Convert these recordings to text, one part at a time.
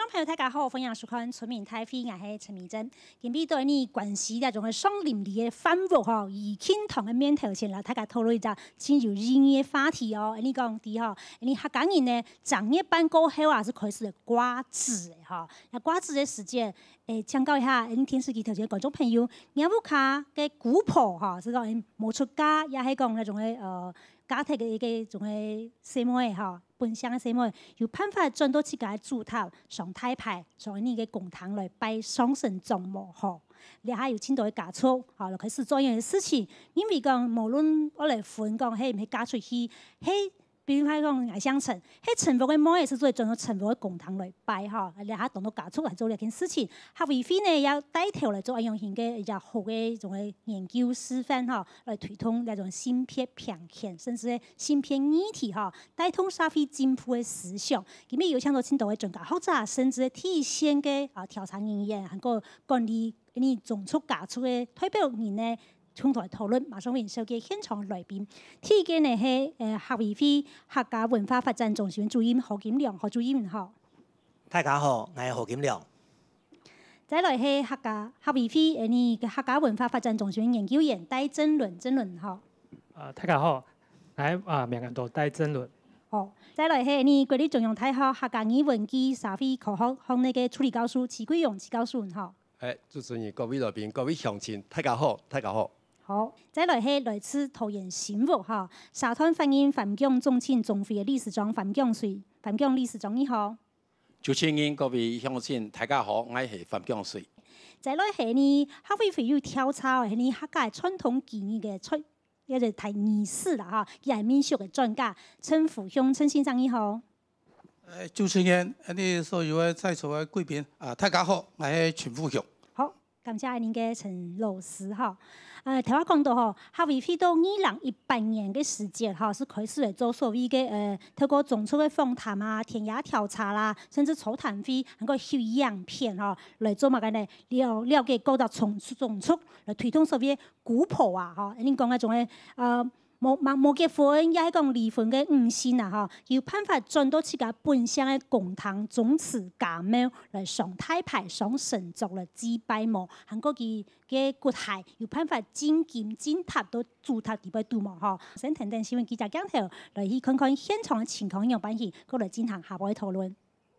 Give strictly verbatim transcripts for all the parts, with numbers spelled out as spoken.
朋友大家好，欢迎收看《村民太妃》，我是陈美珍。今日对你关系那种嘅双林里嘅反复吼，以倾同嘅面头前啦，大家讨论一下进入热议嘅话题哦。你讲啲吼，你客家人呢，长夜班过后啊是开始瓜子嘅吼。那瓜子嘅时间，诶，请教一下，你电视机头前观众朋友，娘屋卡嘅古婆吼，是讲冇出家，也系讲那种嘅呃家庭嘅一个种嘅什么嘅吼。本乡嘅什么有办法转到自己嘅主塔上太牌，上呢嘅公堂来拜上神宗母吼。你还有青岛嘅家畜，吼，就开始做樣嘅事情。因為講無論我嚟分講，係唔係家畜去，係比如講講藝鄉城，係臣服嘅母也是做轉到臣服嘅公堂來拜吼。你還當到家畜嚟做呢件事情，客委會呢要帶頭嚟做一樣型嘅一個好嘅種嘅研究示範吼，來推動那種芯片平權，甚至係芯片議題吼，帶動社會進步嘅思想。咁咪有請到青島嘅專家學者，甚至係第一線嘅啊調查人員，還個管理呢種畜家畜嘅代表人呢。共同討論，馬上歡迎收嘅現場來賓。第一個呢係誒客委會客家文化發展中心主任何錦良，何主任好。 大家好，我係何錦良。 再來係客家客委會誒呢個客家文化發展中心研究員戴正倫，正倫好。 啊，大家好，我係啊名人道戴正倫。 好，再來係呢國立中央大學客家語文暨社會科學項呢個助理教授齊貴榮，齊教授好。 誒，主持人、各位來賓、各位鄉親，大家好，大家好。 好，再來係來自桃園新屋哈，沙灘反映反共宗親總會嘅理事長范強水，范強理事長你好。 主持人、各位鄉親，大家好，我係范強水。 再來係呢，客委會有調查係呢客家傳統技藝嘅出一個提議事啦哈，佢係民俗嘅專家陳福雄陳先生你好。 誒，主持人，你所有嘅在座嘅貴賓啊，大家好，我係陳福雄。 好，感謝您嘅陳老師哈。誒，頭先講到吼，客委會到二零一八年嘅時節哈，是開始嚟做所謂嘅誒，透過種族嘅訪談啊、田野調查啦，甚至草談會，還個修樣片吼，嚟做乜嘅呢？了了解各大種種族，嚟推動所謂古婆啊，吼，你講嗰種嘅誒。冇冇冇結婚，也係講離婚嘅五線啊！嗬，要辦法轉到自己本鄉嘅公堂宗祠家廟來上太牌、上神族來祭拜母，韓國嘅嘅骨骸要辦法進金進塔到主塔地位度嘛！嗬，先聽聽新聞記者鏡頭來去看看現場嘅情況樣辦起，過來進行下步嘅討論。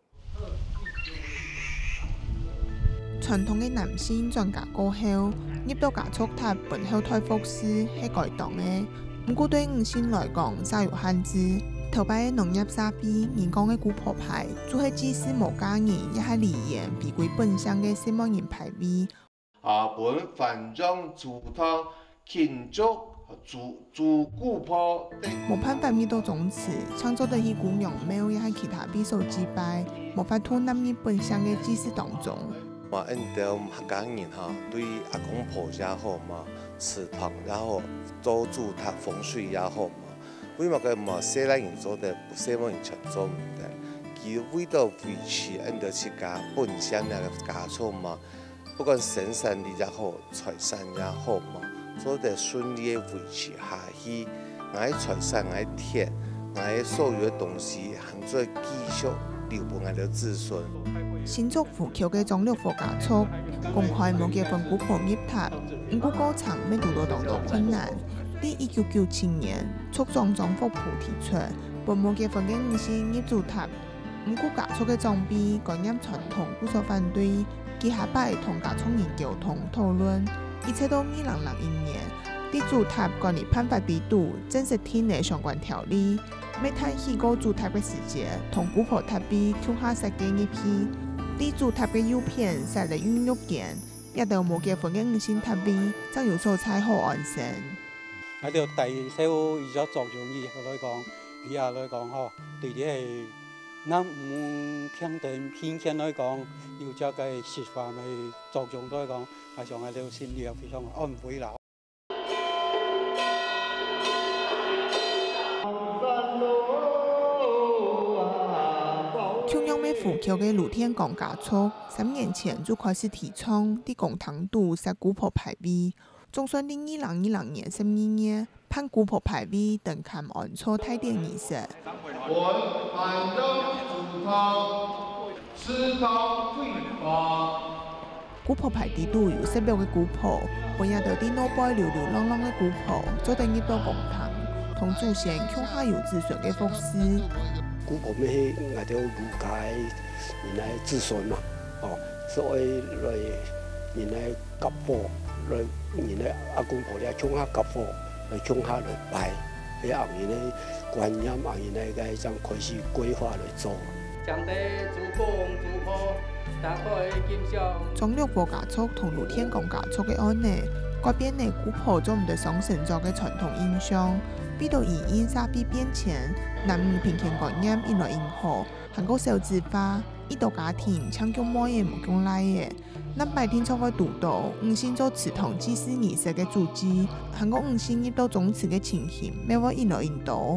傳統嘅男性專家過後，入到家畜塔本後台服飾係該當嘅。唔過對五線來講，稍有限制。頭擺農業社會人講嘅古婆牌，就係祭祀無家人，也係離言避歸本鄉嘅什麼人牌位。 啊，本反將主湯慶祝主主古婆。 冇辦法面到宗祠，創作得起古娘廟，也係其他必受祭拜，無法拖入日本鄉嘅祭祀當中。 嘛，因到客家人哈，對阿公婆也好嘛，祠堂也好，做主塔風水也好嘛，為乜個嘛西來人做得，西方人全做唔得？佢為咗維持因到自家本鄉那個家畜嘛，不管生產力也好，財產也好嘛，做得順利維持下去，我喺財產我喺田，我喺所有嘅東西，含做繼續留俾我哋子孫。 新竹富橋嘅中六福家畜，公開冇結婚古婆入塔，唔過過程咩度度當到困難。喺一九九七年，畜莊總福普提出，本冇結婚嘅五線入主塔，唔過家畜嘅裝備感染傳統，有所反對。佢下擺同家畜研究同討論，一直到二零零一年，啲主塔管理辦法比度正式訂立相關條例。每睇起個主塔嘅時節，同古婆塔比跳下設計一批。啲主塔嘅優片實嚟運用件，一到冇結婚嘅五線塔比，真有所採好安全。 喺度第四個而家作用意嚟講，以下嚟講嗬，對啲係嗱唔聽定偏見嚟講，要咗嘅説法咪作用嚟講，係上喺度先要非常安慰啦。 中央咩富橋嘅露天港家畜，三年前就開始提倡啲公堂度設古婆牌位。總算喺二零二零年十二月，判古婆牌位登坎安錯太典儀式。 迟早退化。 古朴排地都有识别嘅古朴，本也到啲脑海流流浪浪嘅古朴，做定入到公堂，同祖先乡下有子孙嘅福祉。 古朴咩係我哋儒家原來子孫嘛，哦，所以來原來夾貨，來原來阿公婆咧鄉下夾貨，來鄉下來拜，喺後面咧觀音後面咧嘅將開始規劃來做。 將地主公主婆。 中六貨家族同露天宮家族嘅案例，改變呢古朴做唔得上神作嘅傳統印象，比到以印刷幣變錢，男女平權觀念引來引號，韓國少子化，一到家庭搶救乜嘢冇講來嘅，咱白天錯嘅獨島，五星做祠堂祭祀儀式嘅主祭，韓國五星入到宗祠嘅情形，咩話引來引導。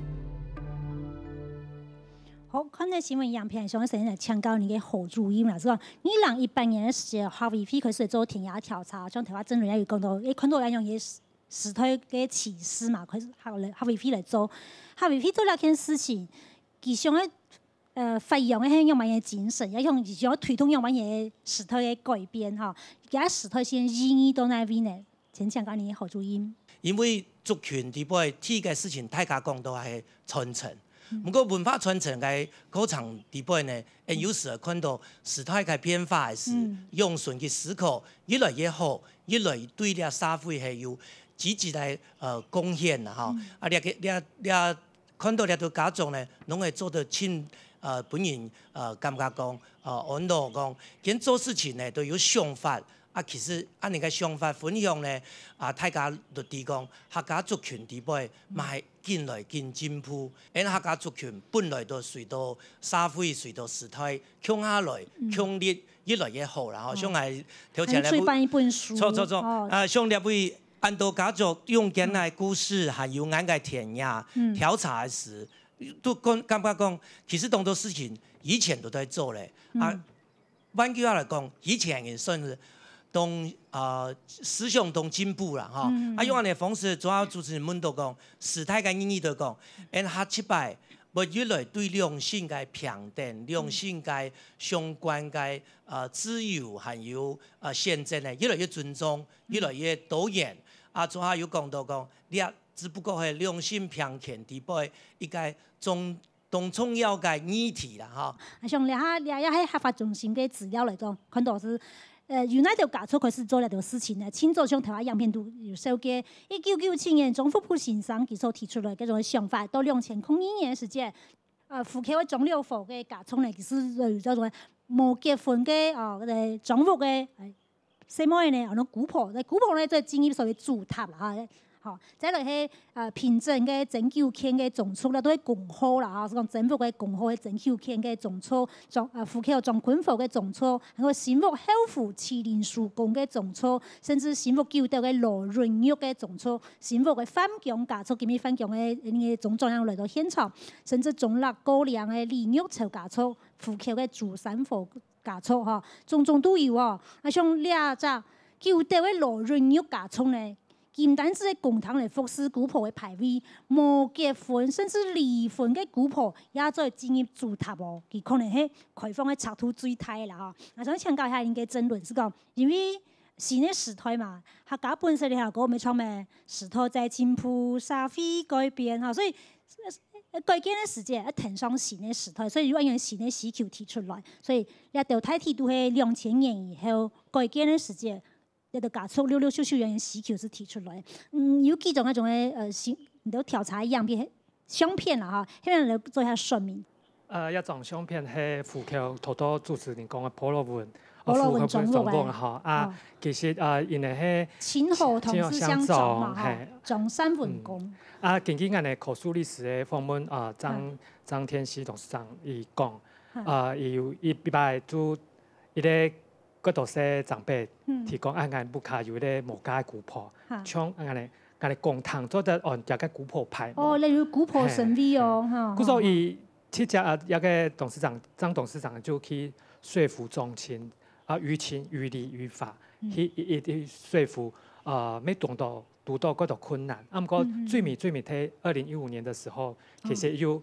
好，看到新聞樣片上，首先嚟請教你嘅何主任啦，是講你兩一八年嘅時候，哈維飛開始做田野調查，將台灣真人也有講到，你看到一樣嘢石頭嘅啟示嘛，開始哈哈維飛嚟做，哈維飛做了件事情，佢想嘅誒發揚嘅係用乜嘢精神，也用想推動用乜嘢石頭嘅改變嚇，而家石頭先意義到哪邊呢？請請教你嘅何主任。 因為族群地位體嘅事情，大家講都係傳承。不過文化傳承嘅過程底部呢，誒有時看到時代嘅變化嘅時，用順嘅思考越來越好，越來越對呢個社會係有積極嘅誒貢獻啦，嚇！啊，你嘅你你看到呢個家族呢，攏會做得清誒本人誒感覺講誒安樂講，見做事情呢都有想法。啊，其實按你嘅想法分享呢，啊，大家就啲講客家族群地位，咪係見來見進步。因客家族群本來都隨到社會隨到時代強下來，強烈越來越好啦。嗬，像係頭前咧， 辦一本書， 錯錯錯，啊，像呢位安道家族用緊嘅故事，還有眼嘅田野調查時，都講感覺講，其實當多事情以前都在做咧。啊，換句話嚟講，以前嘅算是。當啊、呃、思想當進步啦，哈、嗯！啊用安尼方式，主要主持人們都講，時代嘅意義都講，因下七擺，我越來對兩性嘅平等、兩性嘅相關嘅啊自由，還有啊憲政咧，越來越尊重，越來越多元。啊，仲下有講到講，你啊只不過係兩性平權地位一個重當重要嘅議題啦，哈！ 啊，像你下你喺喺合法中心嘅資料嚟講，看到是。呃，原來就家族開始做呢條事情咧，清早上台灣樣片都有收嘅。一九九七年，總福普先生佢所提出來嗰種想法，到兩千零一年時間，呃，福建嘅中六府嘅家族咧，其實就叫做冇結婚嘅哦，嗰個中福嘅，什麼呢？嗰種古朴，古朴咧即係建立所謂主塔啦嚇。吼，再來係誒平鎮嘅拯救權嘅總處啦，都係共好啦嚇，講政府嘅共好嘅拯救權嘅總處，總誒福建總軍府嘅總處，還有新福後府麒麟樹公嘅總處，甚至新福九德嘅羅潤玉嘅總處，新福嘅反共家族，今日反共嘅呢個總長要來到現場，甚至中立高粱嘅李玉潮家族，福建嘅竹山佛家族嚇，種種都有哦。啊，像呢只九德嘅羅潤玉家族呢？唔單止喺公堂嚟服侍古朴嘅排位，冇結婚甚至離婚嘅古朴也在進入主塔哦。佢可能係開放嘅插圖最大啦嚇。我想請教一下您嘅爭論是講，因為新嘅時代嘛，客家本身嘅效果咪錯咩？時代在進步，社會改變嚇，所以改變嘅時間一騰上新嘅時代，所以要用新嘅需求提出來，所以一條大體都係兩千年以後改變嘅時間。一個家族，六六秀秀樣嘅需求是提出來，嗯，有幾種一種嘅誒，新你都調查樣片相片啦嚇，希望你做一下說明。 誒，一張相片係福建土多主持人講嘅婆羅文， 婆羅文總錄嘅嚇啊，其實誒，因為係清河同治相撞嘛嚇，中山文公。 啊，近幾年嘅口述歷史嘅訪問啊，張張天師董事長伊講，啊，伊有伊一擺做伊咧。嗰度些長輩提供啱啱不卡有啲無家古朴，像啱啱啱啱公堂做得按有個古朴牌。 哦，例如古朴神威哦，嚇。 故所以即隻啊，有個董事長張董事長就去說服宗親啊，於情於理於法，去一啲說服啊，未讀到讀到嗰度困難。啊，不過最尾最尾睇二零一五年嘅時候，其實有。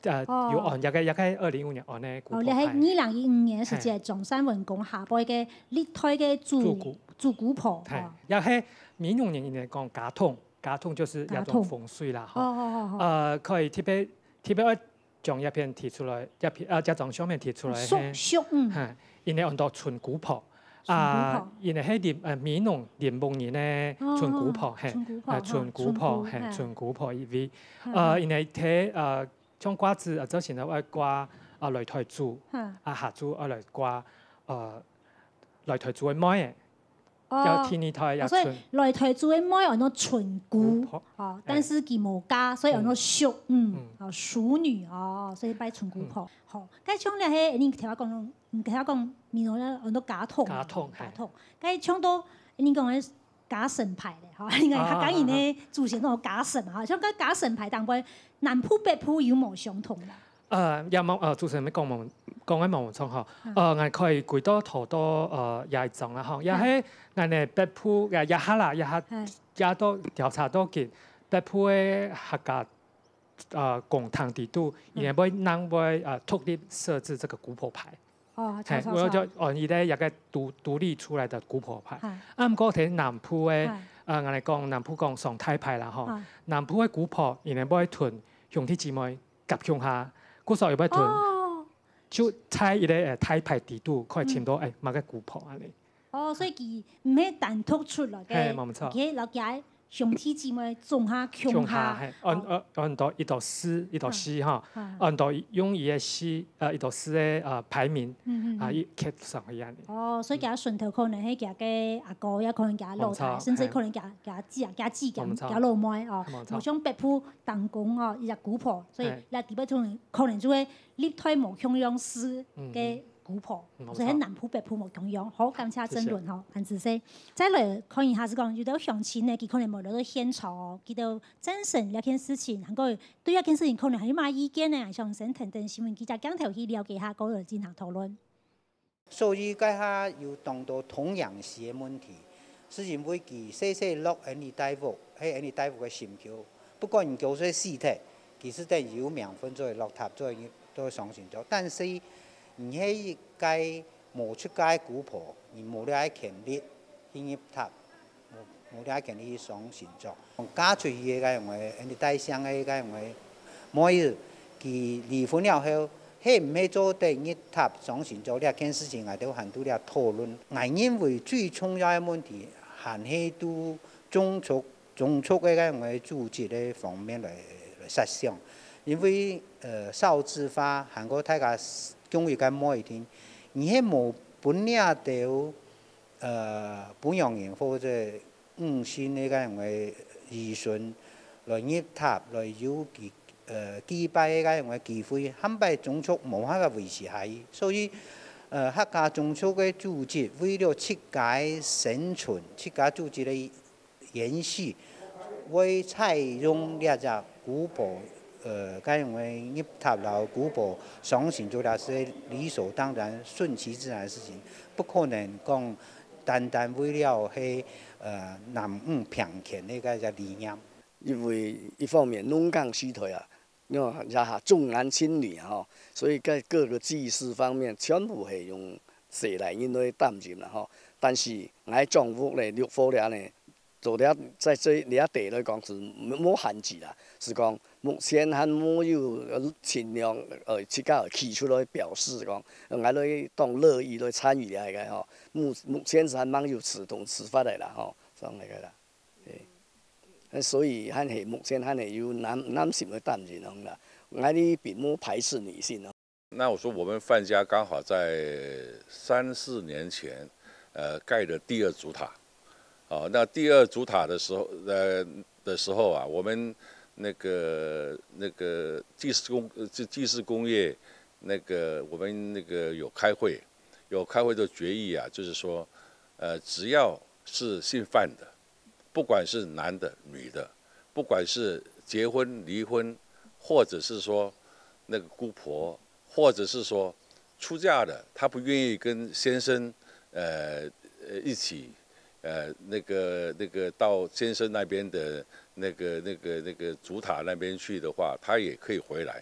呃，有按一個一個二零一五年按呢古哦， 堡牌。 你喺二零一五年是只中山文公下晡嘅歷代嘅主主古堡。 係，又係民用人嚟講家統，家統就是一種風水啦。 哦哦哦。 呃，佢特別特別將一片提出來，一片啊一張相片提出來。 縮縮嗯。 係，因為按到純古堡。啊，因為喺連誒美濃連夢年咧，純古堡係，係純古堡係純古堡依位。誒，因為睇誒將瓜子啊，之前有愛掛啊擂台柱，啊下柱愛來掛誒擂台柱嘅妹嘅，有天二台有純。所以擂台柱嘅妹按到純古，哦，但是佢冇加，所以按到淑，嗯，哦淑女哦，所以擺純古堡。好，咁像咧係你聽我講。唔其他講，面我咧按到假通， 假通， 假通，咁唱到你講嘅假神牌咧，嚇，因為客家人咧祖先都有假神嚇，像個假神牌當中，南埔北埔有冇相同啦？ 誒有冇誒祖先咪講冇講緊冇錯嚇，誒我可以舉多好多誒也係種啦嚇，又係我哋北埔嘅一下啦，一下也都調查多見北埔嘅客家誒共同地度，而係會能會誒獨立設置這個古堡牌。 哦， 係，我就按依咧一個獨獨立出來的古堡牌。啱嗰睇南埔嘅，誒我哋講南埔講上太牌啦，嗬。南埔嘅古堡，然後要屯兄弟姊妹夾向下，嗰時候要屯，就猜依咧誒太牌地度，可以簽到誒某個古堡啊你。 哦，所以佢唔係單獨出來嘅，佢落解。兄弟姊妹種下強下， 按按按到一道詩一道詩哈，按到用伊嘅詩誒一道詩嘅誒排名，啊伊刻上去安尼。 哦，所以佢順頭可能係佢嘅阿哥，也可能佢老太，甚至可能佢佢姊啊佢姊咁佢老妹哦，無像北埔當公哦，伊只古堡，所以你地北可能可能就會歷代無共樣詩嘅。古堡，所以喺南埔北埔冇同樣，好感謝爭論吼，顏子生。再來看一下是講，有啲鄉親呢，佢可能冇攞到現場，佢都贊成呢件事情，韓國對一件事情可能係有乜意見呢？想先等等新聞記者鏡頭去了解下，嗰度進行討論。 所以家下有當到同樣是嘅問題，是因為佢細細落喺你大夫，喺你大夫嘅心橋，不過研究出屍體，其實都有名分做落塔做都上傳咗，但是。唔係街無出街古堡，而冇呢啲權力去入塔，冇冇呢啲權力去上神作。加出去嘅個用嘅，人哋大聲嘅個用嘅，每日佢離婚了後，係唔係做第入塔上神作呢件事情，我哋很多啲討論。我認為最重要嘅問題，係喺度種族種族嘅個用嘅組織嘅方面來來設想，因為誒少子化，韓國大家。中意緊每一天，而係冇本領到誒本洋人或者五線呢個用嘅義順來入塔來有幾誒幾百個用嘅機會，冚唪種族冇法個維持下去，所以誒客家種族嘅組織為了七界生存，七界組織嘅延續，會採用呢隻古堡。呃，該認為入塔樓古堡上神做的是理所當然、順其自然的事情，不可能講單單為了係呃南五平權呢個理念。 因為一方面農耕衰退啊，因為也下重男輕女啊，所以在各個祭祀方面全部係用蛇來應對擔任啦吼。但是我政府咧綠化咧呢，做了在這呢一地來講是冇限制啦，是講。目前還冇有盡量呃，自家提出來表示講，我哋當樂意來參與嚟嘅吼。目目前是還冇有此同此法嚟啦吼，咁嚟嘅啦。誒，所以還係目前還係有男男性嘅擔任啦。我哋並冇排斥女性咯。 那我說我們范家剛好在三四年前，呃，蓋的第二主塔，哦，那第二主塔的時候，呃的時候啊，我們。那個那個祭祀工祭祭祀工業，那個我們那個有開會，有開會的決議啊，就是說，呃，只要是姓范的，不管是男的女的，不管是結婚離婚，或者是說那個姑婆，或者是說出嫁的，她不願意跟先生，呃，一起，呃，那個那個到先生那邊的。那個、那個、那個主塔那邊去的話，他也可以回來，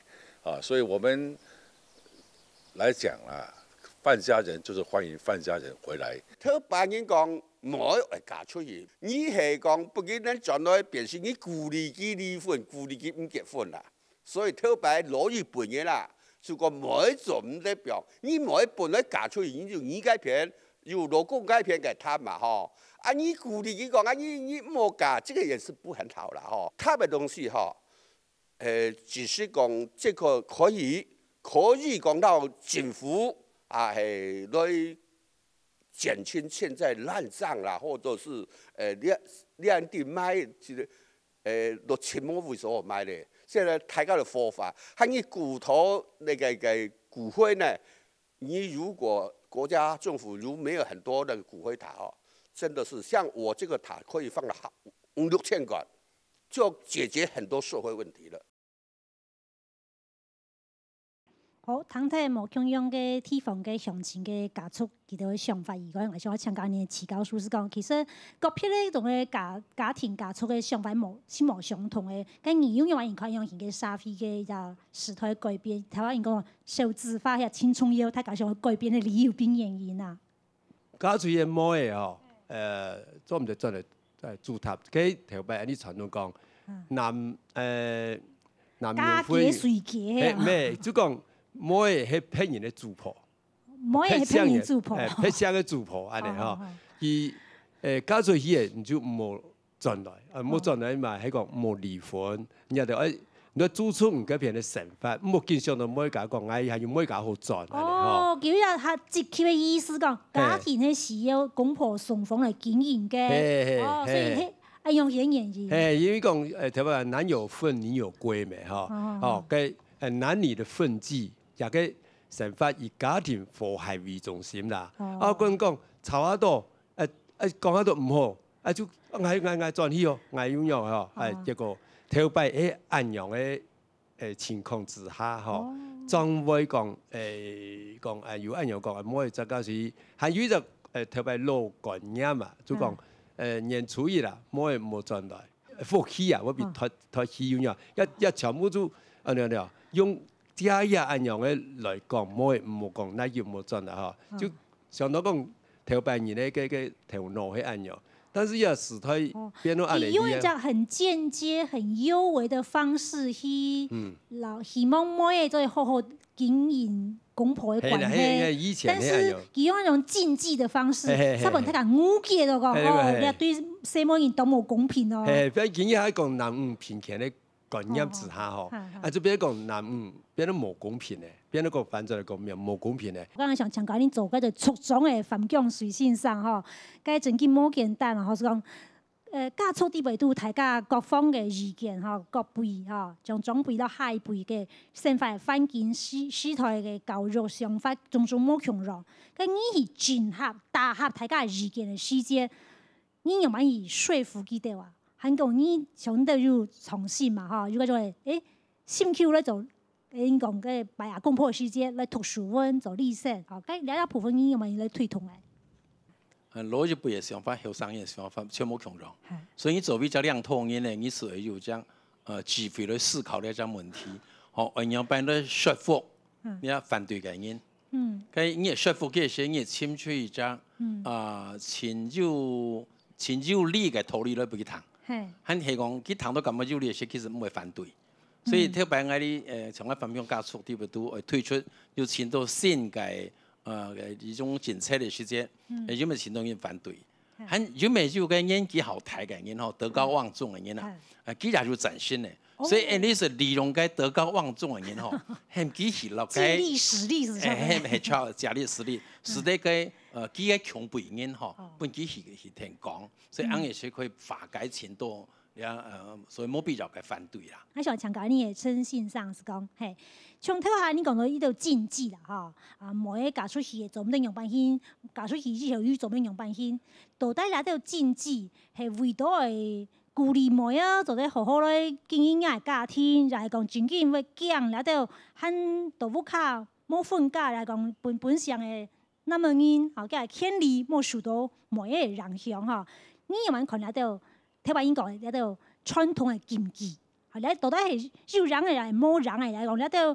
啊，所以我们来讲啊，范家人就是欢迎范家人回来。 特别人讲唔好会嫁出去，你係講不僅咱將來變成你故離己離婚，故離己唔結婚啦，所以特別攞日本嘅啦，就講唔可以做唔代表，你唔可以本來嫁出去，你就你改變，由老公改變給他嘛，吼。啊，你故離己講啊，你你冇嫁，這個也是不很好啦，吼。他嘅東西，吼，誒，只是講這個可以可以講到政府啊，係來。減輕現在爛賬啦，或者是誒兩兩地買即係誒六千蚊為所買的，現在大家的方法，還你骨頭那個個骨灰呢？你如果國家政府如沒有很多的骨灰塔哦，真的是像我這個塔可以放了五六千個，就解決很多社會問題了。 好，唐太無共用嘅地方嘅鄉親嘅家畜，佢哋嘅想法，而講我想請教你祈教書是講，其實各批呢種嘅家家庭家畜嘅想法冇是冇相同嘅，咁而用嘅話，而講用嘅社會嘅就時代改變，台灣人講少子化呀、青春要，大家想改變嘅理由變原因啊。 家畜嘅冇嘅吼，誒做唔到真係誒主塔，佢頭擺安尼傳統講男誒男家嘅隨家啊， 咩就講。冇誒，係騙人嘅族譜， 冇誒係騙人族譜， 誒騙相嘅族譜安尼吼。伊誒家族伊誒，你就冇轉來，啊冇轉來嘛，係講冇離婚，然後就誒，你做出唔改變嘅成法，冇經常都冇甲講，哎係要冇甲好轉。 哦，叫一下直接嘅意思講，家庭係需要公婆雙方嚟經營嘅，哦，所以係係用演演繹。 誒，因為講誒，頭話男有份，女有歸咪，吼，哦，嘅誒男女嘅分際。也個成法以家庭和諧為中心啦。啊，講講吵下多，誒誒講下多唔好，啊就嗌嗌嗌轉去哦，嗌咁樣嗬，係一個頭擺喺安陽嘅誒情況之下嗬，總會講誒講誒有安陽講，唔可以再加是，還有一個誒頭擺老觀念嘛，就講誒年初一啦，唔可以冇轉來，福氣啊，我比脫脫氣咁樣，一一全部都啊你你用。家也按樣嘅來講，唔好唔好講，那要唔好真啦嗬。就上到講頭擺人咧嘅嘅頭腦係按樣，但是要時態變到按嚟。 用一種很間接、很幽微的方式去，老希望每個都好好經營公婆嘅關係。但是佢用一種禁忌的方式，差唔多睇下誤解到講，哦，你對細某人都冇公平哦。 係，比如建議係講男女平權咧。觀念之下吼，啊就變講男女變得無公平嘅，變得個反正嚟講面無公平嘅。 我剛剛想請教你做嗰個促總嘅反共隨線上吼，該真經冇簡單啊，吼是講，誒家畜啲維度大家各方嘅意見吼，各輩吼，從長輩到下輩嘅生活環境、時時代嘅教育想法，種種冇強弱，咁你去整合、打合大家意見嘅時間，你有冇以說服佢哋啊？韓國你想到要重新嘛嚇，如果就係誒新 Q 咧就誒講嘅擺下公婆嘅時間嚟讀書温做歷史，嚇，咁兩大部分人有冇嚟推動嘅？ 誒攞一輩嘅想法，後生嘅想法全部強壯，所以你做比較兩套嘢咧，你是會有將誒機會嚟思考呢一種問題，好，而樣辦咧說服你啊反對嘅人，嗯，咁你說服嘅時，你簽出一張啊親友親友理嘅道理嚟俾佢談。很係講，佢談到咁嘅有理嘅時，其實唔會反對，嗯、所以特別我哋誒從一方面家屬啲都會推出要前到新嘅誒一種政策嘅時間，誒有冇前到人反對？很有冇有個演技好睇嘅人吼，德高望重嘅人啊，誒佢也要展現嘅，所以誒你是利用嘅德高望重嘅人吼，很支持落嘅， 借力使力是啥？ 誒係靠借力使力，使得嘅。誒幾個強輩人嗬，本幾時去聽講，所以啱嘢先可以化解前多，也誒，所以冇必要嘅反對啦。 我想強調你嘅誠信上是講，係從頭下你講到呢度禁忌啦，嚇啊，每嫁出去做唔得樣辦先，嫁出去之後要做咩樣辦先，到底嗱都禁忌係為咗係鼓勵妹啊，做得好好咧經營嘅家庭，就係講真經會講嗱都很豆腐卡冇分家嚟講本本上嘅。那麼因好嘅權利冇受到某一個影響嚇，你有冇可能喺度睇話應講喺度傳統嘅禁忌，係咧到底係要人嘅人冇人嘅嚟講，喺度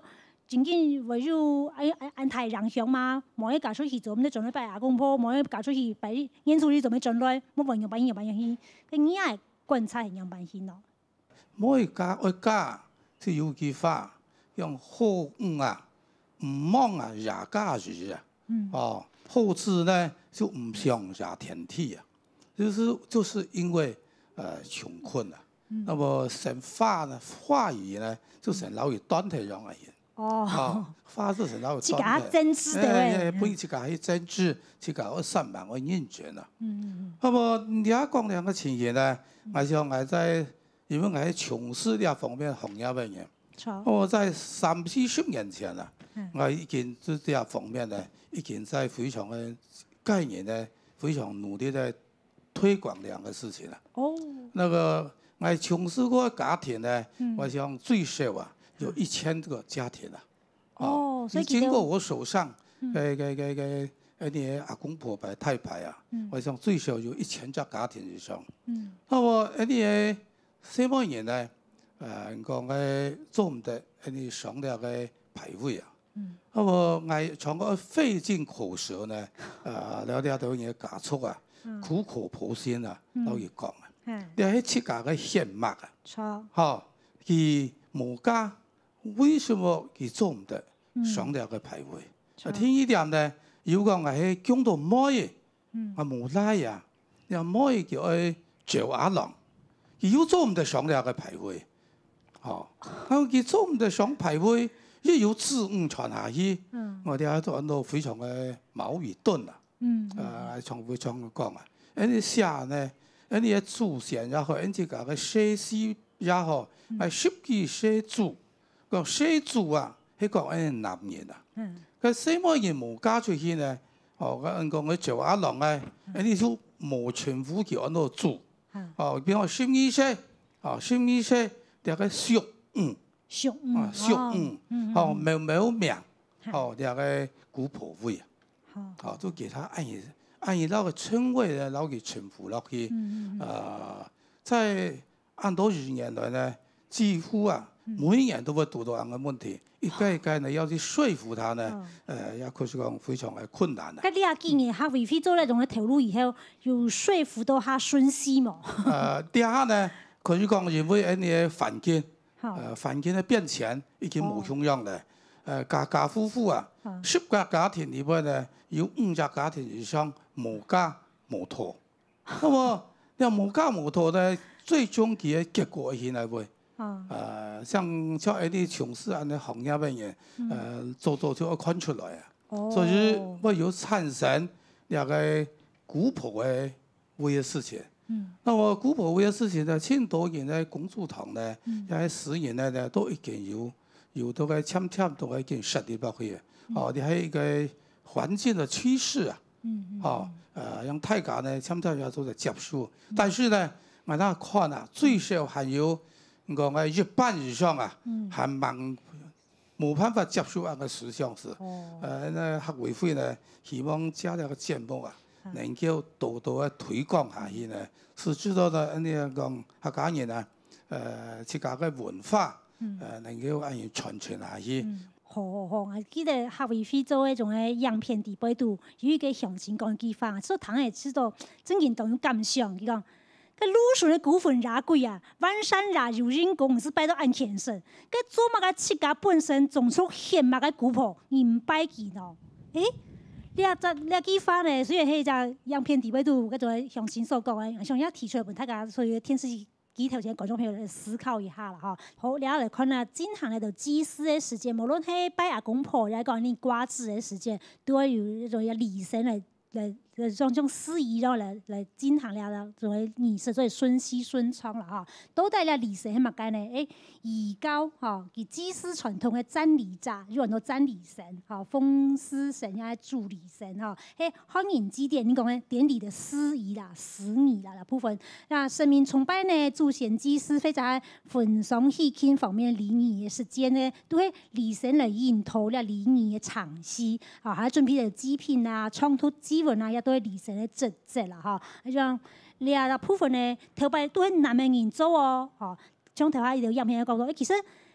仅仅为咗安安安排人向嘛，冇一搞出去做，咁你準備擺阿公婆，冇一搞出去擺演出去做咩準備，冇運用擺用擺用去，佢你係觀察係樣擺去咯。 每家一家是有句話，用好五啊，唔望啊也家魚啊，嗯、哦，後字呢就唔想也天體啊，就是就是因為呃窮困啊，嗯、那麼神話呢話語呢，就成老於短體用而言。哦，花是成老於短體。 政治的誒，本自家去政治，自家去三萬個人權啊。嗯嗯。那麼你也講兩個情形呢，我想我在因為我喺從事呢方面行業嘅人，我在三四十年前啦，我已經喺呢方面呢，已經在非常嘅概念呢，非常努力在推廣兩個事情啦。哦。那個我從事過家庭呢，我想最少啊。有一千個家庭啦，哦，所以經過我手上嘅嘅嘅嘅一啲阿公婆牌太牌啊，嗯、我想最少有一千隻家庭以上。嗯，那麼一啲什麼人呢？誒講嘅做唔得一啲上了嘅排位啊。嗯，那麼我從個費盡口舌呢，誒了了到嘢家畜啊，嗯、苦口婆心啊，老實講啊，你係切家嘅獻物啊，錯，嚇，佢無家。為什麼佢做唔得上了個排位？啊，聽呢點呢，如果我係講到妹，我無賴呀，又妹叫佢趙阿郎，佢又做唔得上了個排位，哦，咁佢做唔得上排位，又有字誤傳下去，我哋喺度揾到非常嘅矛盾啊，啊，從會從講啊，人哋寫呢，人哋嘅祖先也好，人哋個嘅寫詩也好，係十幾寫祖。講寫祖啊，係講誒男人啊。佢什麼人無嫁出去呢？哦，我講佢趙阿郎啊，誒啲都無全副叫安度祖。哦，比如十二歲，哦十二歲，第個屬五， 屬五， 啊屬五，哦冇冇名，哦第個古婆位啊，哦都給他按依按依那個稱謂咧，攞佢全副落去。啊，在按多十年來呢，幾乎啊。每年都會遇到咁嘅問題，一屆一屆呢要去說服他呢，誒、呃，也可以講非常嘅困難啦。 咁你也建議他為非做那種嘅投入以後，有說服到他順勢冇？ 誒，第二呢，可以講因為呢啲環境，誒環境嘅變遷已經冇同樣咧。誒家家戶戶啊，十個家庭裏邊呢，有五隻家庭以上無家無托。咁麼，你無家無托呢，最終佢嘅結果係點會？啊、呃，像像一啲從事安尼行業嘅人，誒、呃，做做就要看出來啊。哦、所以會有產生兩個古婆嘅為嘅事情。嗯。那麼古婆為嘅事情呢，千多年嘅公主堂呢，也係十年內呢都已經有有到嘅簽簽都已經實現落去嘅。哦，你係一個環境嘅趨勢啊。嗯。哦，誒、呃，讓大家呢簽簽也都在接受，嗯、但是呢，我哋看啊，最少還有。講嘅一半以上啊，還蠻冇辦法接受嗰個思想是，誒、呃，呢學委會呢希望加了個節目啊，能夠多多嘅推廣下去呢，是知道呢，呢講客家人啊，誒自家嘅文化，誒、呃、能夠按樣傳承下去。 好好好，我記得學委會做嗰種嘅樣片地擺度，有一個詳情講計法，所以唐係知道真件當有感想，佢講。個魯迅的股份也貴啊，萬山也有人工是擺到按前身。個做乜個七家本身種出顯乜個股婆，而唔擺佢咯？誒，你啊只你啊幾番咧？雖然係只樣片地位度，嗰種詳情所講嘅，想要提出嚟問大家，所以電視機頭前觀眾朋友嚟思考一下啦，嚇。好，你啊嚟看啊，經常嚟到祭祀嘅時間，無論係擺阿公婆，又講你掛紙嘅時間，都會有一種要禮神嚟嚟。誒種種司儀咯，嚟嚟進行了作為儀式，所以順序順暢啦嚇。到底了禮神係乜嘢呢？誒，移交嚇，佢祭祀傳統嘅瞻禮者，有很多瞻禮神嚇，封司神也係主禮神嚇。誒，漢人祭典，你講嘅典禮嘅司儀啦、司儀啦部分，那神明崇拜呢、祖先祭祀非常焚香喜慶方面禮儀嘅時間呢，都係禮神嚟引導了禮儀嘅場戲，嚇，還準備嘅祭品啊、創作祭文啊，都係禮神嘅職責啦，嚇！咁樣你啊部分咧，頭擺都係男嘅人做哦，嚇！將頭下呢條影片講到，誒，其實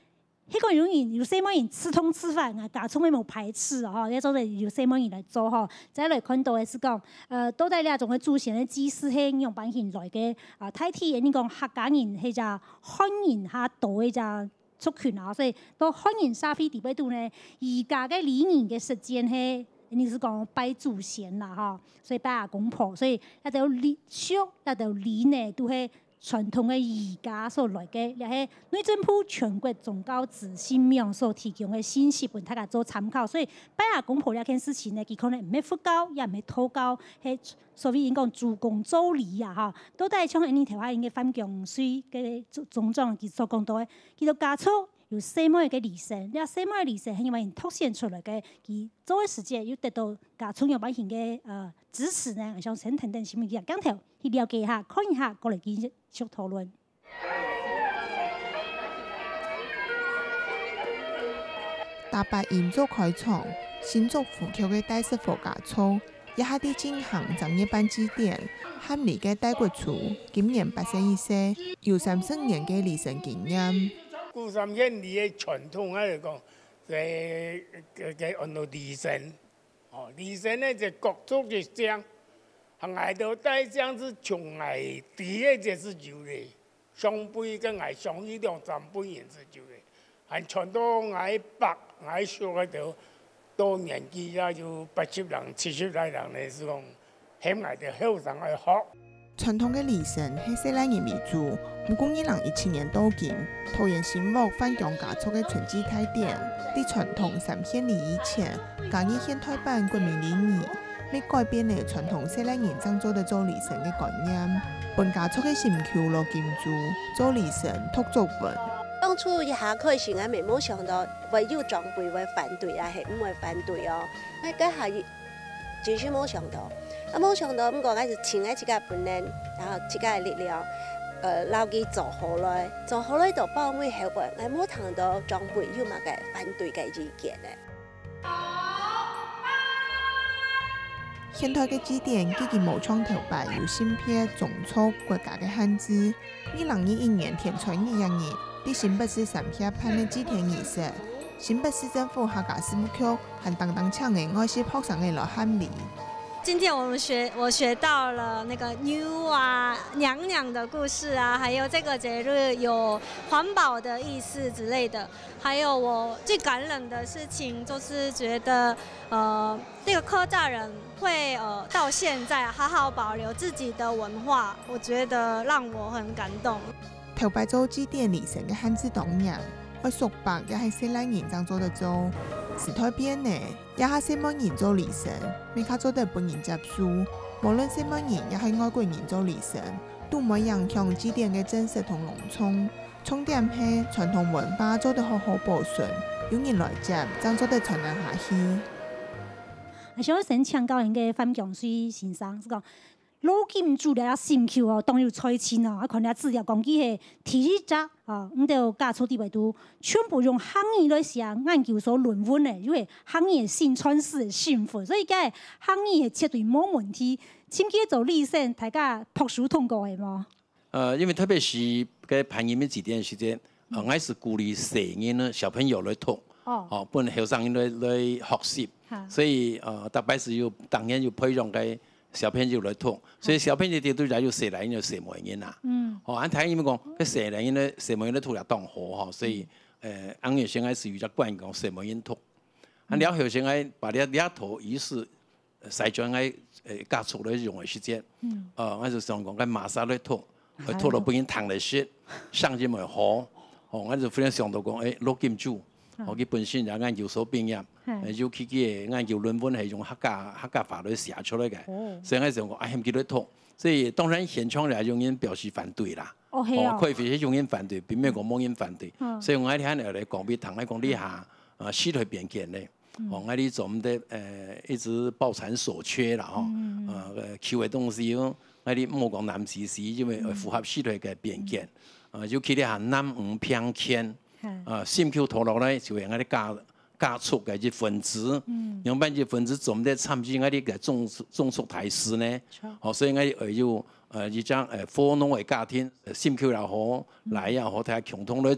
迄个有人有什么人吃通吃饭啊，家从没有排斥哦，迄种有什么人来做吼。再来看到的是讲，呃，都在俩种个祖先的祭祀迄用版型来嘅啊，代替你讲客家人迄只汉人较多迄只族群啊，所以到汉人社会地位度呢，而家嘅理念嘅实践迄。你是讲拜祖先啦，哈，所以拜阿公婆，所以那条礼俗，那条礼呢，都是传统的儒家所来嘅，也是内政部全国宗教自信命所提供的信息，俾大家做参考。所以拜阿公婆呢件事情呢，佢可能唔係佛教，也唔係道教，係所謂應講主公做禮啊，哈，都係像你頭先嘅反強水嘅種種，佢所講到嘅，佢就加速。有什麼嘅理性，你話什麼嘅理性係因為凸顯出來嘅，佢做嘅時間要得到家從有版型嘅誒支持呢，像等等等什麼嘅，剛頭去了解一下，看一下，過嚟繼續討論。 大白鹽做開創，新竹府橋嘅大石佛家厝，一下啲進行專業班指點，喊嚟嘅大國厝，今年八十二歲，有三十年嘅理性經驗。 古三縣里嘅傳統嚟講，係嘅嘅按照禮神，哦，禮神咧就各族嘅將，行愛到大將是從愛第一就是有嘅，上輩跟愛上一兩三輩人是有嘅，係傳到愛北愛少嗰度，到年紀也就八十人、七十來人咧，是講喺愛嘅後生愛學。 傳統嘅禮神係西蘭人為主，不過二零一七年到今，桃園新屋反強家族嘅春季祭典，喺傳統三千年以前，加以現代版國民禮儀，未改變嘅傳統西蘭人怎做得做禮神嘅概念。本家族嘅新橋落建築，做禮神托作文。 當初一下開始，我未冇想到會有長輩會反對啊，係唔會反對哦。我家下完全冇想到。啊！冇想到咁講，我就請咗自己本領，然後自己嘅力量，誒撈佢做好來，做好來就幫我後輩，我冇聽到長輩有乜嘅反對嘅意見咧。現代嘅字典基建無窗頭牌有新撇重粗國家嘅漢字。二零二一年填春一一年，喺新北市三撇辦嘅字典儀式，新北市政府客家事務局還當當搶嘅愛惜學生嘅落漢字。 今天我們學我學到了那個牛啊、娘娘的故事啊，還有這個節日有環保的意思之類的。還有我最感人的事情，就是覺得呃，這個客家人會呃到現在好好保留自己的文化，我覺得讓我很感動。 頭擺做字典禮神嘅漢字當然，我熟白也係西蘭人怎做得做。時代變呢，也係什麼人做禮神，未卡做得本人接受。無論什麼人，也係外國人做禮神，都唔會影響字典嘅真實同農村。重點係傳統文化做得好好保存，有人來接，怎做得傳承下去。 我想先請教人嘅范強水先生，是講老金主了新橋哦，當有財錢哦，啊看了資料講佢係第一隻啊，咁就家族地位都全部用漢語來寫研究所論文咧，因為漢語係新傳世嘅身份，所以嘅漢語係絕對冇問題。請佢做歷史，大家讀書通過係冇？ 呃，因為特別是嘅攀岩嘅字典時間，呃，我是鼓勵成年嘅小朋友來讀，哦，哦，本後生來來學習，所以呃，特別是要當然要培養嘅。小朋友來讀，所以小朋友啲都有四年就四門人啦。嗯。哦，按睇咁講，佢四年咧四門人都讀嚟當好嗬，所以誒，啱要先係是遇咗慣講四門人讀。啊，了後先係把啲啲圖於是細將喺誒家族咧用嘅時間。嗯。哦，我就想講，佢馬上咧讀，佢讀到本人談嚟説，上至咪好。哦，我就非常想到講，誒老金主，我佢本身就研究所畢業。尤其嘅研究論文係用客家客家法律寫出來嘅，所以我就講啊，唔記得讀，所以當然現場嚟有人表示反對啦。哦，可以係有人反對，並唔係講冇人反對，所以我喺聽嚟嚟講俾同我講呢下啊，屍體變見咧，哦，我哋做唔得誒，一直抱殘守缺啦，吼，啊，求嘅東西，我哋冇講男士士，因為符合屍體嘅變見，啊，尤其啲係南吳偏見，啊，新橋陀落咧就係我哋加。加速嘅啲分子，兩班啲分子做唔得參與我哋嘅種種族大事呢？哦，所以我哋要誒依張誒科農嘅家庭，新橋又好，嚟又好，睇下共同嚟做，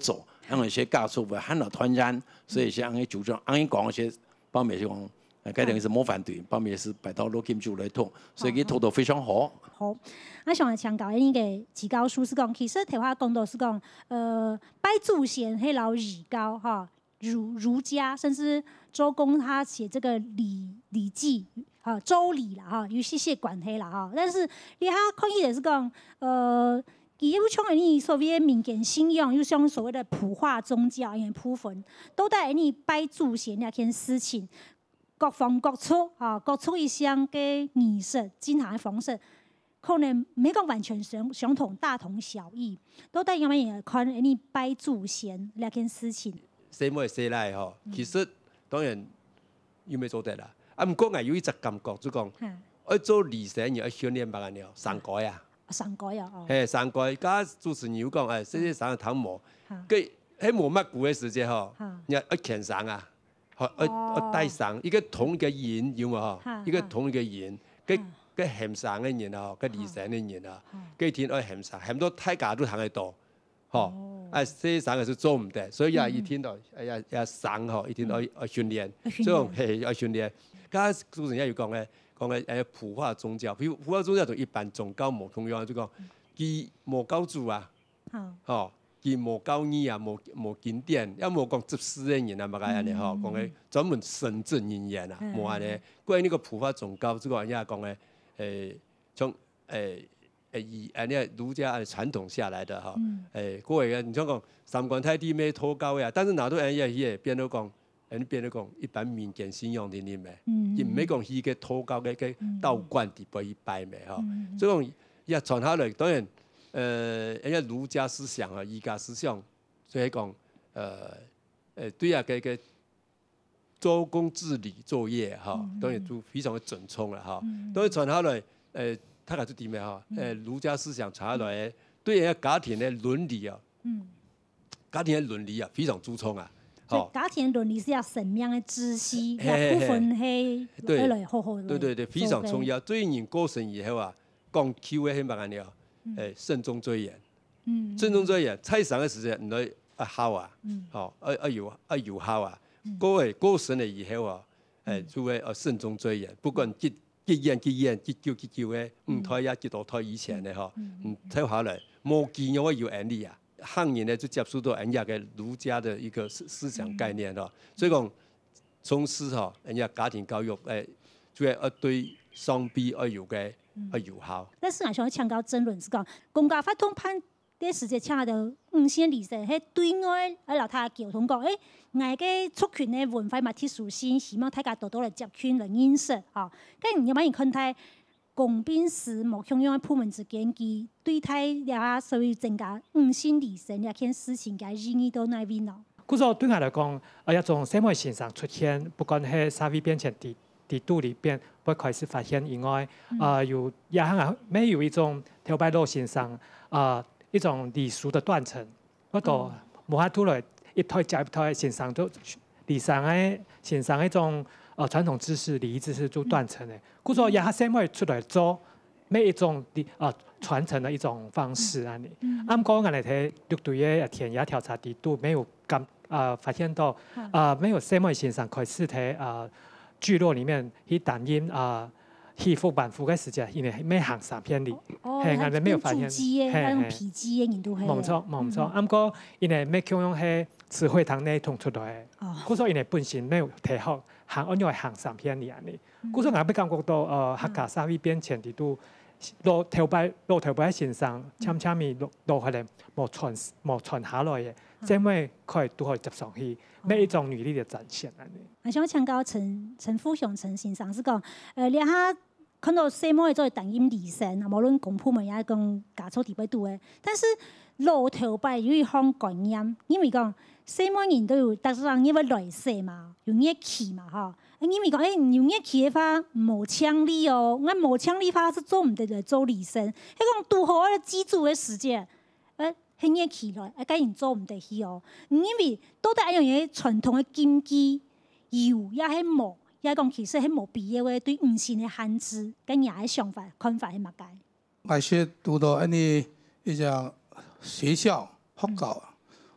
让那些教出会喊到团然，所以像安主张，安尼讲那些方面是讲，该等于是冇反对，方面是摆到罗金主来通，所以佢做到非常好。 好，我想来强调呢个指教书是讲，其实台话讲到是讲，呃，拜祖先迄老礼高哈，儒儒家甚至周公他写这个礼礼记。哈，周礼啦哈，有些些关系啦哈，但是你哈看起来是讲，呃，伊有像你所谓民间信仰，又像所谓的普化宗教，因为普坟都带你拜祖先那件事情，各方各处哈，各处一项嘅仪式，进行的方式，可能没讲完全相相同，大同小异，都带因为也看你拜祖先那件事情。 西妹西来吼，其实当然有咩做得啦。啊，毋过我有一只感觉，就讲，要做礼神要训练别个了，上改啊， 上改啊，哦， 嘿，上改，加主持人有讲，哎，这些上个汤模，佢喺冇乜久嘅時間吼，你一乾上啊，學一一帶上，一個同一個言有冇嗬？一個同一個言，佢佢鹹上嘅言啊，佢禮神嘅言啊，佢天愛鹹上，鹹到大家都行得到，嗬。啊，這上嘅是做唔得，所以啊，一天到要要上嗬，一天要要訓練，所以係要訓練。家主持人也有講咧，講嘅誒普化宗教，普普化宗教同一般宗教無同樣，就講佢無教主啊，哦，佢無教義啊，無無經典，也無講執事嘅人啊，乜嘅安尼嗬，講嘅專門神證人員啊，無安尼。關於呢個普化宗教，即個人家講嘅誒，從誒誒以誒呢個儒家傳統下來的哈，誒嗰個你像講三官太帝咩托高呀，但是哪都人也也變到講。人變咗講一般民間信仰啲啲咩，亦唔係講佢嘅禱告嘅嘅道觀地俾佢拜咩嗬，所以講一傳下來，當然誒人家儒家思想啊、儒家思想，所以講誒誒對啊嘅嘅周公治理作業嚇，當然都非常嘅準聰啦嚇。當然傳下來誒，睇下都點咩嚇？誒儒家思想傳下來，對人家家庭嘅倫理啊，家庭嘅倫理啊非常注重啊。 所以家庭倫理是要什麼樣的知識，要部分係要來好好。 對對對，非常重要。對人過身以後啊，講求嘅係乜嘢了？誒，慎終追遠。嗯。慎終追遠，菜上嘅時間唔可以啊好啊，哦，啊啊有啊有好啊。過位過身了以後啊，誒，就會啊慎終追遠。不管結結怨結怨，結救結救嘅，唔退也結到退以前嘅嗬，嗯，睇下來冇見有有案例啊。漢人呢就接觸到人家嘅儒家的一個思思想概念咯，所以講從事嗬人家家庭教育誒，就係一對雙臂要有嘅要有效。 但是我想強調爭論是講，公家法通判啲時節請到五線理性，係對外喺樓下交通講，誒，我嘅族群嘅文化物體屬性，希望大家多多嚟接觸嚟認識嚇。咁有冇人看待？公病死無相樣嘅部門之間，佢對待了所謂增加五線理性呢件事情嘅意義到哪邊咯？ 故作對我來講，啊一種社會現象出現，不管係社會變遷地地度裏邊，會開始發現以外，啊、呃、有也係沒有一種條擺路現象，啊、呃、一種禮俗的斷層，嗰度無法度來一胎接一胎現象都禮上嘅現象一種。呃，傳統知識、禮儀知識就斷層嘅，故作也係社會出來做每一種的呃傳承的一種方式啊！你啱講我哋睇綠隊嘅田野調查地都沒有感呃發現到啊、呃，沒有社會現象開始睇啊聚落裡面去彈音啊起伏反覆嘅時間，因為咩行三片里，係我哋沒有發現， 係係皮肌嘅人都係。 冇錯冇錯，啱講因為咩叫樣係詞彙堂內通出來嘅，故作因為本身沒有睇好。行按照行三片嚟嘅，故所我俾感覺到，誒客家社會變遷啲都落條擺落條擺線上，參參咪落落去嚟冇傳冇傳下來嘅，即係佢都可以接上去，每一種努力嘅展現啊！ 我想請教陳陳富雄陳先生是講，誒你下看到細妹做電音理性，無論公部門也講家粗地擺度嘅，但是落條擺有一項概念，因為講。細妹人都有特殊因為來世嘛，有熱氣嘛嚇。因為講誒有熱氣嘅話無槍力哦，我無槍力話是做唔得嚟做理生。迄講拄好嘅記住嘅時間，誒係熱氣來，誒家人做唔得去哦。因為到底一樣嘢傳統嘅禁忌，有也係無，也講其實係無必要嘅對五線嘅限制，跟人嘅想法看法係乜解？ 我是讀到一啲一種學校學校啊。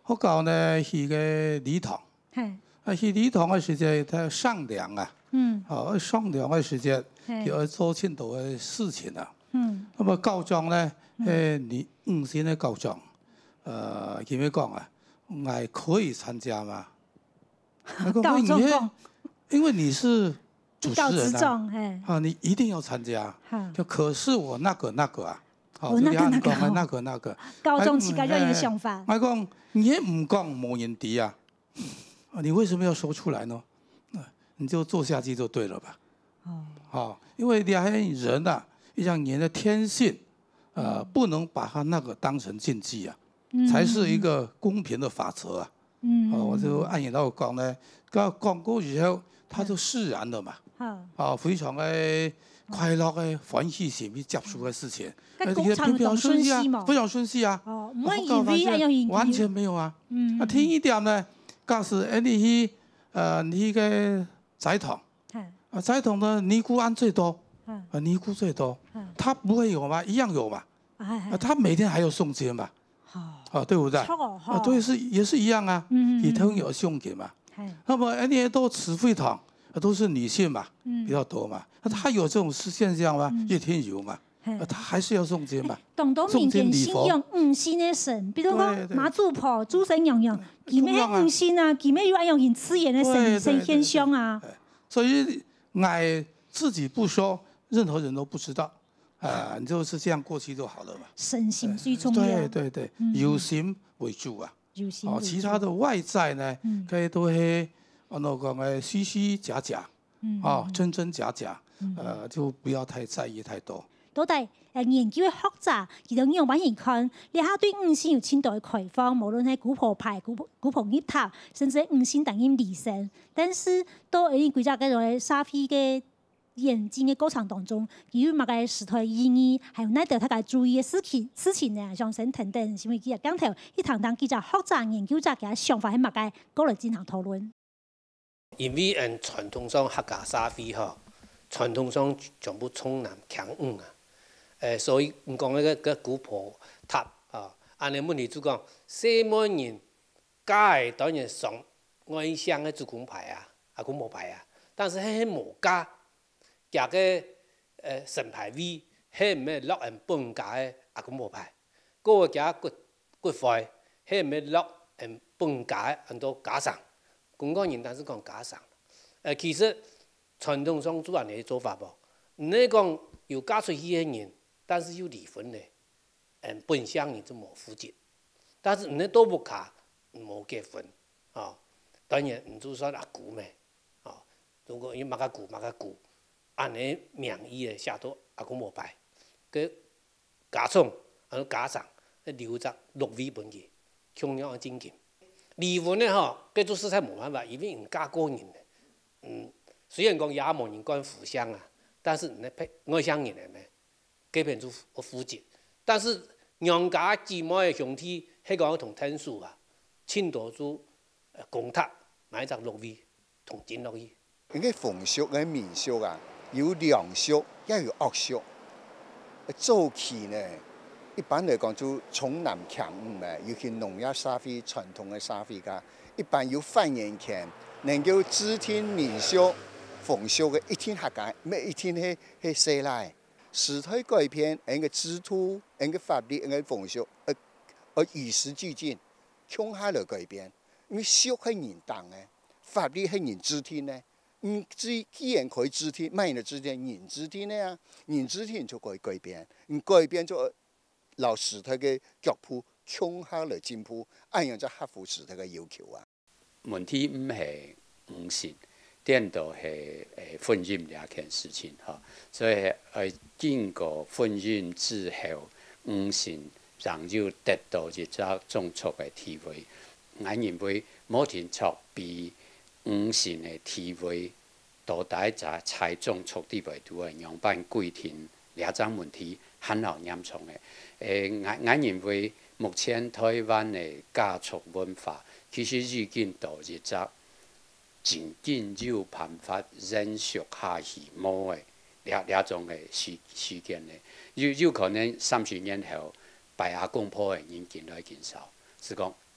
我搞呢去个礼堂，啊去礼堂嘅时节，他商量啊，嗯，哦商量嘅时节，要做庆祝嘅事情啊，嗯，那么告状呢，誒你五星嘅告状，呃，點樣講啊？我可以參加嗎？ 告狀因為你是主持人啊， 啊，你一定要參加。就可是我那個那個啊， 我那個那個， 那個那個， 告狀自己有人想法。 我講你唔講冇人敵啊，你為什麼要說出來呢？你就做下去就對了吧。哦，好，因為兩人啊，一樣人的天性，呃，不能把他那個當成禁忌啊，才是一個公平的法則啊。嗯，哦，我就按引導講呢，講講過以後，他就釋然了嘛。好，啊，非常嘅快樂嘅歡喜心去接觸嘅事情， 誒，非常順利嘛，非常順利啊。 哦，唔係以為係有完全沒有啊。嗯，啊，聽一點呢，假使誒你去，呃，你嘅齋堂，啊，齋堂的尼姑庵最多，啊，尼姑最多，他不會有嗎？一樣有嘛。啊，他每天還有誦經嘛。啊，對不對？啊，對，是也是一樣啊，里頭有誦經嘛。那麼那些都慈惠堂，都是女性嘛，比較多嘛。那他有這種現象嗎？一天有嘛，他還是要誦經嘛。 當到民間信仰五星的神，比如講媽祖婆、諸神樣樣，佢咩五星啊，佢咩有一樣很刺眼的神神現象啊。 所以我自己不說，任何人都不知道。啊，你就是這樣過去就好了嘛。 身心最重要。 對對對，有心為主啊。有心。哦，其他的外在呢，佢都係我那個誒虛虛假假，哦，真真假假，呃，就不要太在意太多。 到底誒研究嘅學者，其實用反而看，你下對五星有清代嘅開放，無論係古婆牌、古婆古婆葉塔，甚至係五星等於離神，但是到誒規則嗰種沙飛嘅。演進嘅過程當中，有乜嘅時代意義，還有哪啲大家注意嘅事情事情呢？像等等等，因為佢日講頭一堂堂記者學者研究者嘅想法係乜嘅，過來進行討論。 因為誒傳統上客家沙飛嗬，傳統上全部充南強硬啊，誒所以唔講嗰個古婆塔啊，安尼問題就講西門人家係當然上外向嘅主公牌啊，阿公婆牌啊，但是係冇家。夾嘅誒神牌位係唔係落人本家嘅阿公婆牌，嗰個夾骨骨灰係唔係落人本家嘅很多家sản，公講人但是講家sản。誒其實傳統上做人嘅做法噃，唔係講有嫁出去嘅人，但是有離婚嘅，誒本鄉人就冇負責，但是唔係都冇卡冇結婚，哦，當然唔做說阿姑咩，哦，如果要乜個姑乜個姑。按你名義嘅下到阿公婆牌，佢家寵啊家產，留着六位本嘅，窮樣嘅精劍。離婚咧嗬，佢做實在冇辦法，因為人嫁過人嘅。嗯，雖然講也冇人管互相啊，但是你配外鄉人嚟咩，基本做個負責。但是娘家姊妹嘅兄弟，係講同天數啊，簽到做公塔買隻六位同進落去。 應該風俗嘅民俗啊。有良俗，也有惡俗。早期呢，一般嚟講就重男輕女嘅，尤其農業沙飛傳統嘅沙飛家，一般有繁衍權，能夠知聽民俗、風俗嘅，一天客家，咩一天係係寫來。時代改變，人嘅制度、人嘅法律、人嘅風俗，而而與時俱進，向下嚟改變。因為俗係人當嘅，法律係人知聽嘅。嗯，既既然可以知聽，乜嘢知聽？人知聽咧啊，人知聽就可以改變，你改變咗老時代嘅腳步，向下嚟進步，按樣就合乎時代嘅要求啊。 問題唔係五星，顛倒係誒婚姻兩件事情嚇，所以誒經過婚姻之後，五星仍要得到一個種族嘅地位，我認為冇天錯比。五星嘅地位，到底就係財種族地位度嘅樣板規定，兩種問題很好嚴重嘅。誒，我我認為目前台灣嘅家族文化，其實已經到一個真正有辦法忍受下去冇嘅兩兩種嘅事事件咧。有有可能三十年後，拜阿公婆嘅人見來見少，是講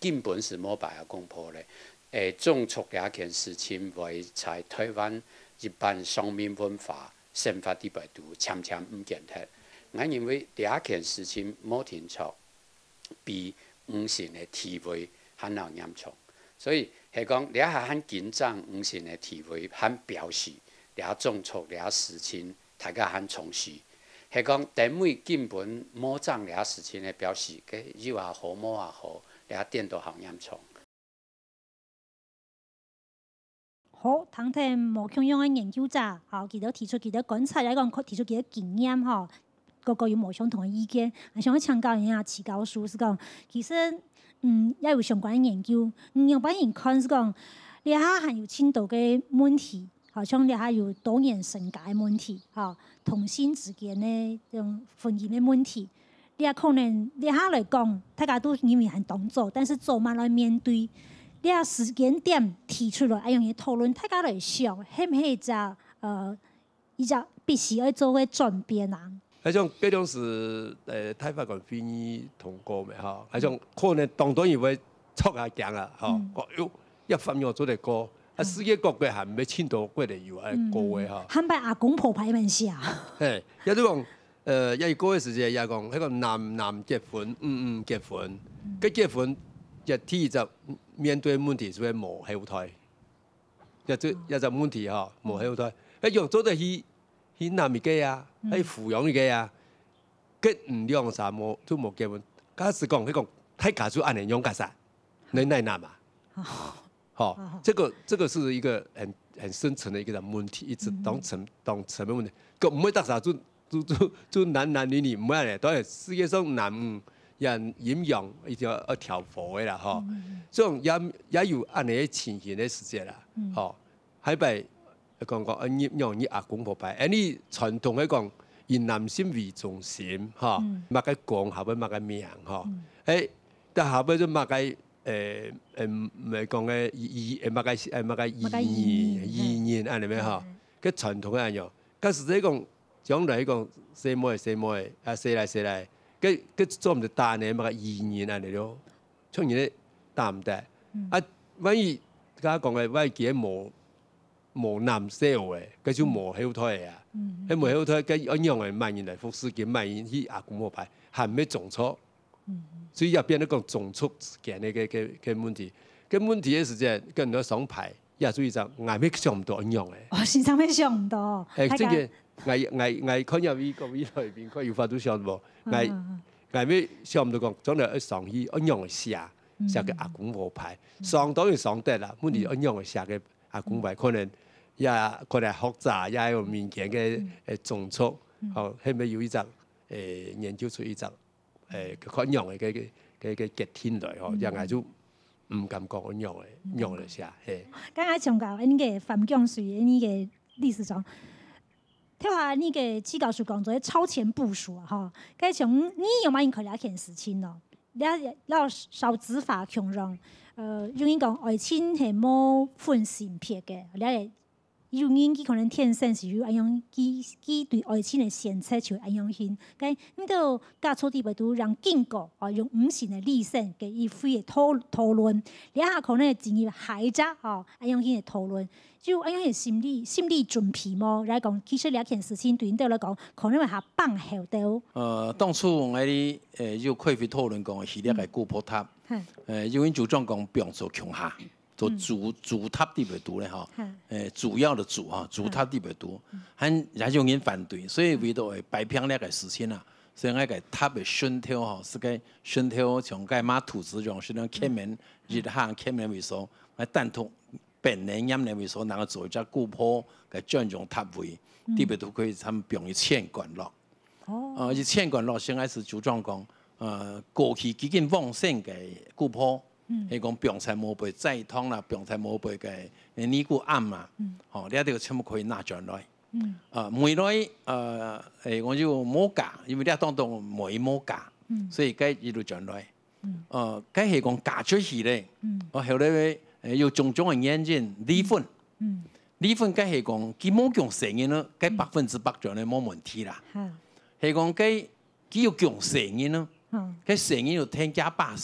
根本是冇办法攻破咧。诶，种出两件事情为在台湾一般上面文化生活地摆度渐渐唔见脱。我认为两件事情冇停错，比五线的地位还要严重。所以系讲，你下很紧张五线的地位，很表示，你种出两事情，大家很重视。系讲，单位根本冇涨俩事情的表示，嘅有也好，冇也好，俩点都好严重。 好，唐天无强用嘅研究者，吼，佢都提出佢哋觀察，嚟講提出佢哋經驗，吼，個個有無相同嘅意見。我想請教一下齊教授是講，其實嗯，也有相關嘅研究，嗯，用把人看是講，你下還有青島嘅問題，好像你下有多元性格嘅問題，吼。同性之間嘅種婚姻嘅問題，你也可能你下來講，大家都認為係當做，但是做慢來面對，你下時間點提出來，哎樣嘢討論，大家來想，係唔係一隻呃一隻必須要做嘅轉變啊？ 迄種嗰種是誒台法官會議通過嘅嚇，迄種可能當當然會錯下講啊，嚇，哦喲一分鐘做嚟過。啊，世界各國還沒青島過嚟有啊過嘅嚇。喊擺阿公婆牌門下。 係，有啲講誒，有過嘅時節，有講喺個男男結婚，嗯嗯結婚，佢結婚一天就面對問題就係無後台，一隻一隻問題嚇無後台，一樣做得去去男嘅啊，喺撫養嘅啊，佢唔兩三冇都冇結婚，假使講佢講太家族按人養家曬，你奶奶嘛？好、哦，這個這個是一個很很深層的一個問題，一直當層當層面問題。佢唔會得啥做做做做男男女女唔會嚟，都係世界上男人陰陽一定要要調和嘅啦，嗬。所以也也有按呢情形嘅世界啦，嗬。喺邊講講你用你阿公婆牌，誒你傳統嘅講以男性為中心，嗬，乜嘅講下邊乜嘅名，嗬，誒，但下邊就乜嘅。誒誒唔係講嘅意誒乜嘅誒乜嘅意言意言安尼咩嗬？佢傳統嘅一樣，佢實際講將來講寫乜寫乜啊寫嚟寫嚟，佢佢做唔到單嘅乜嘅意言安尼咯，出現咧答唔得。啊，萬一家講嘅萬一佢無無男社會，佢就無後台啊，喺無後台佢一樣嘅萬人嚟服侍佢，萬人去阿公婆牌，係咩重錯？所以入邊咧講種族之間嘅嘅嘅嘅問題，嘅問題嘅時間跟人哋上牌，也注意就硬咩想唔到一樣嘅。 哦，先生咩想唔到？ 誒，即係硬硬硬看入呢個呢裏邊，佢有法都想無，硬硬咩想唔到講，將來一上去一樣嘅寫寫嘅阿公婆牌，上當然上得啦，問題一樣嘅寫嘅阿公牌，可能也可能複雜，也有民間嘅誒種族，哦，係咪有一隻誒研究出一隻？誒佢一樣嘅嘅嘅嘅嘅天來嗬，人係都唔敢講一樣嘅，一樣嚟寫係。 剛才講到呢個范教授呢個歷史上，睇下呢個齊教授講咗超前部署啊！嗬，咁從你有冇應佢兩件事情咯？你要少執法強讓，誒，用於講愛情係冇分性別嘅，你係。有人佢可能天生是有安樣，佢佢對愛情嘅選擇就安樣性。咁你都家錯啲咪都讓經過哦，用五性嘅理性嘅一會嘅討討論，你下可能進入孩子哦安樣性嘅討論，就安樣嘅心理心理準備麼？嚟講，其實兩件事情對你哋嚟講，可能會係幫後到。呃， 當初我哋誒要開會討論講系列嘅古堡塔，誒因為組長講不用做強下。做主主塔地白圖咧吼，誒主要的主哈，主塔地白圖，很也有人反對，所以為到擺平呢個事情啊，所以我個塔嘅選挑吼，是個選挑從個馬土子上，是那開門日行開門為數，我單獨本年陰年為數，能夠做一隻古坡嘅專用塔位，地白圖可以他們用一千管落，哦，一千管落先開始組裝講，呃過去幾件旺盛嘅古坡。係講병菜冇背齋湯啦，병菜冇背嘅尼姑暗嘛，吼，你一定要全部可以拿上來。啊，梅來誒誒，我就冇價，因為你當當梅冇價，所以該一路上來。誒，該係講嫁出去咧，我後來誒有種種嘅原因離婚，離婚該係講佢冇強承認咯，該百分之百上咧冇問題啦。係講該佢要強承認咯，該承認要聽家把聲。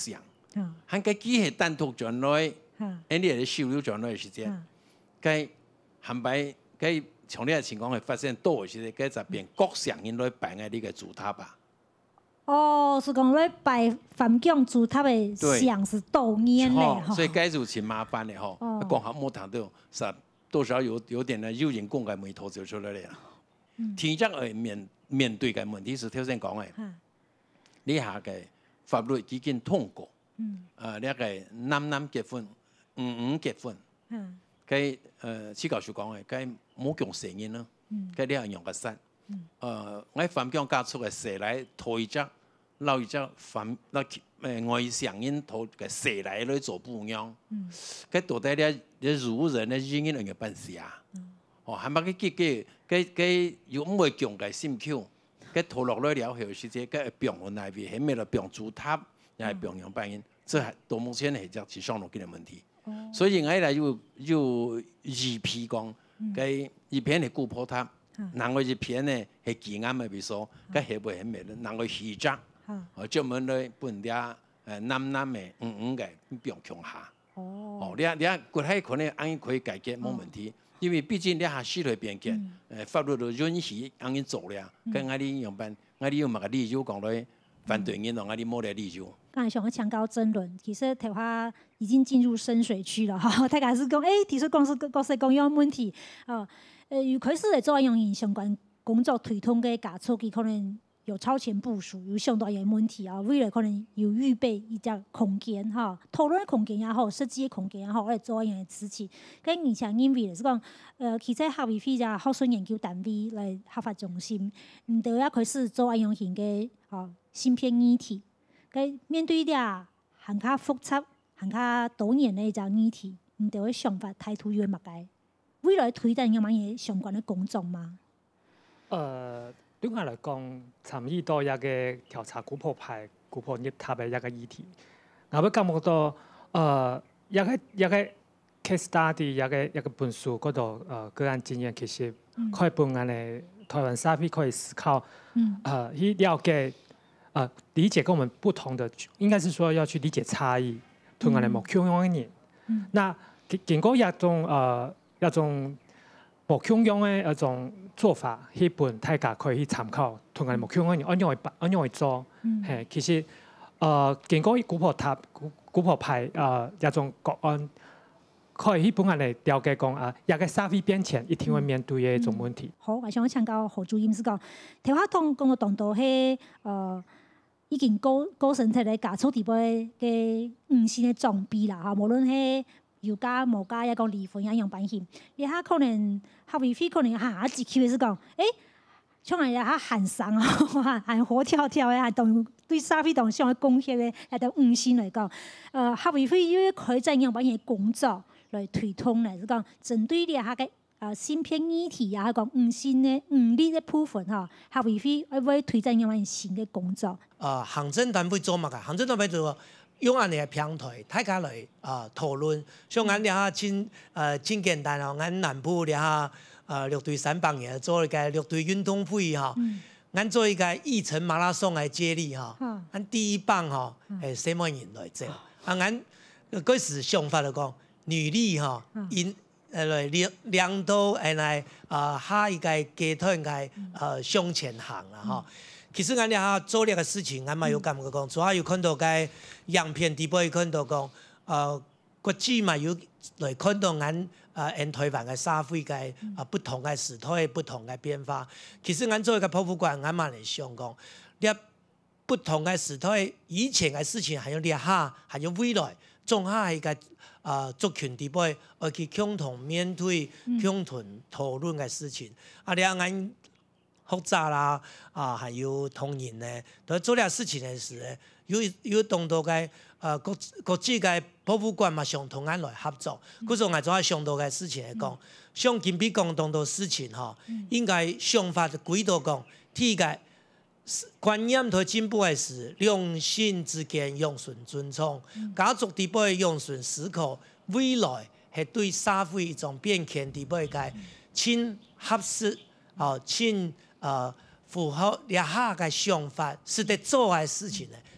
喊个机械单独转来，因你的收入转来的时间，该含白该像你的情况会发生多的时间，该就变各项因来摆在你个主塔吧。 哦，是讲咧摆反向主塔的像是多年嘞， 所以该就挺麻烦的吼。讲好莫谈到，是多少有有点呢，有人讲个眉头就出来了。天将会面面对嘅问题是頭先講嘅，你下嘅法律已經通過，誒呢個男男結婚、五五結婚，佢誒司教書講嘅，佢冇強承認咯，佢呢係用個身，誒我反向加速嘅蛇來拖一隻，撈一隻反那誒外向因拖嘅蛇來嚟做不一樣，佢到底咧咧如人咧應該能夠辦事啊？哦，係咪佢結嘅？佢佢有唔會強嘅心口，佢拖落來了後時節，佢病喺那邊，係咪啦？病主塔又係病樣病因，這係到目前係只係上落嘅問題。哦、所以我哋要要二批講，佢一篇係顧破塔，另外一篇呢係技啱嘅，比如說，佢係會係咩咧？另外虛責，哦，專門嚟本地誒男男嘅五五嘅病強下。哦，你啊你啊，佢係可能按可以解決冇問題。因為畢竟你下司嚟變嘅，誒法律都允許咁樣做咧，跟我哋用辦，我哋用乜嘅理由講咧反對人，同我哋冇嘅理由。 剛才想要強調爭論，其實台灣已經進入深水區了哈。大家是講，誒，提出公司各式各樣問題，啊，誒，有開始嚟做用影相關工作推動嘅加速，佢可能有超前部署，有相當嘅問題啊，未來可能有預備一隻空間哈，討論空間也好，設計嘅空間也好，嚟做一樣嘅事情。跟而且因為是講，呃，其實合為非只學術研究單位嚟合法中心，唔到一開始做一樣型嘅哦芯片議題，跟面對啲很加複雜、很加多年嘅一隻議題，唔到嘅想法態度要乜嘅？未來推動有乜嘢相關嘅工作嗎？ 呃。對我嚟講，參與到一個調查古樸派、古樸業塔嘅一個議題，我會感覺到，呃，一個一個 case study 一個一個本書嗰度，呃，個案經驗其實可以幫我哋台灣社會可以思考，嗯、呃，去了解，呃，理解跟我們不同的，應該是說要去理解差異，同我哋冇共樣嘅人。嗯、那經過一種呃一種冇共樣嘅一種做法，希望大家可以去參考，同我哋目標按按樣去按樣去做。係、嗯、其實，誒、呃、經過古樸塔、古古樸派誒一種個案，可以去幫我哋了解講啊，一個社會變遷一定會面對嘅一種問題。 嗯嗯、好，我想我請教何主任是講，台灣同工作當中係誒已經高高層級嘅加速地步嘅五星嘅裝備啦嚇，無論係有家無家一個離婚一樣版型，你下可能合為非可能下一級嘅是講，誒，像係下喊上啊，喊活跳跳嘅，同對社會當上嘅貢獻咧，嚟到五星嚟講，誒合為非因為佢這樣版型工作來推動咧，是講針對你下嘅誒芯片議題啊，講五星嘅五力嘅部分嚇，合為非會會推這樣版新嘅工作。 啊，行政團隊做乜㗎？行政團隊做。用俺哋嘅平台，大家來啊討論。像俺哋下真誒真簡單哦，俺南部哋下誒六隊三棒嘢做一個六隊運動會嚇，俺做一個義城馬拉松嘅接力嚇，俺第一棒嚇係什麼人來做？啊，俺嗰時想法就講女力嚇，因誒來兩兩度誒來啊下一個階段嘅誒向前行啦嚇。其實俺哋下做呢個事情，俺嘛有感覺講，主要有看到個樣片地步，有看到講，呃，國際嘛有來看到俺呃，沿台灣嘅社會嘅啊不同嘅時代、不同嘅變化。其實俺做一個博物館，俺嘛嚟想講，你不同嘅時代，以前嘅事情，還有你下，還有未來，仲下係個啊族群地步，而去共同面對、共同討論嘅事情。啊，你俺。複雜啦，啊，還有同人咧，在做呢事情嘅時咧，有有當到嘅誒國國際嘅博物館嘛，上同俺來合作。嗰種係做上到嘅事情嚟講，像金比講當到事情嗬，應該想法軌道講，第一個觀念同進步嘅時，兩性之間用順尊重，家族地步用順思考，未來係對社會一種變遷地步嘅親合適，哦親。呃，符合一下嘅想法，是得做嘅事情咧，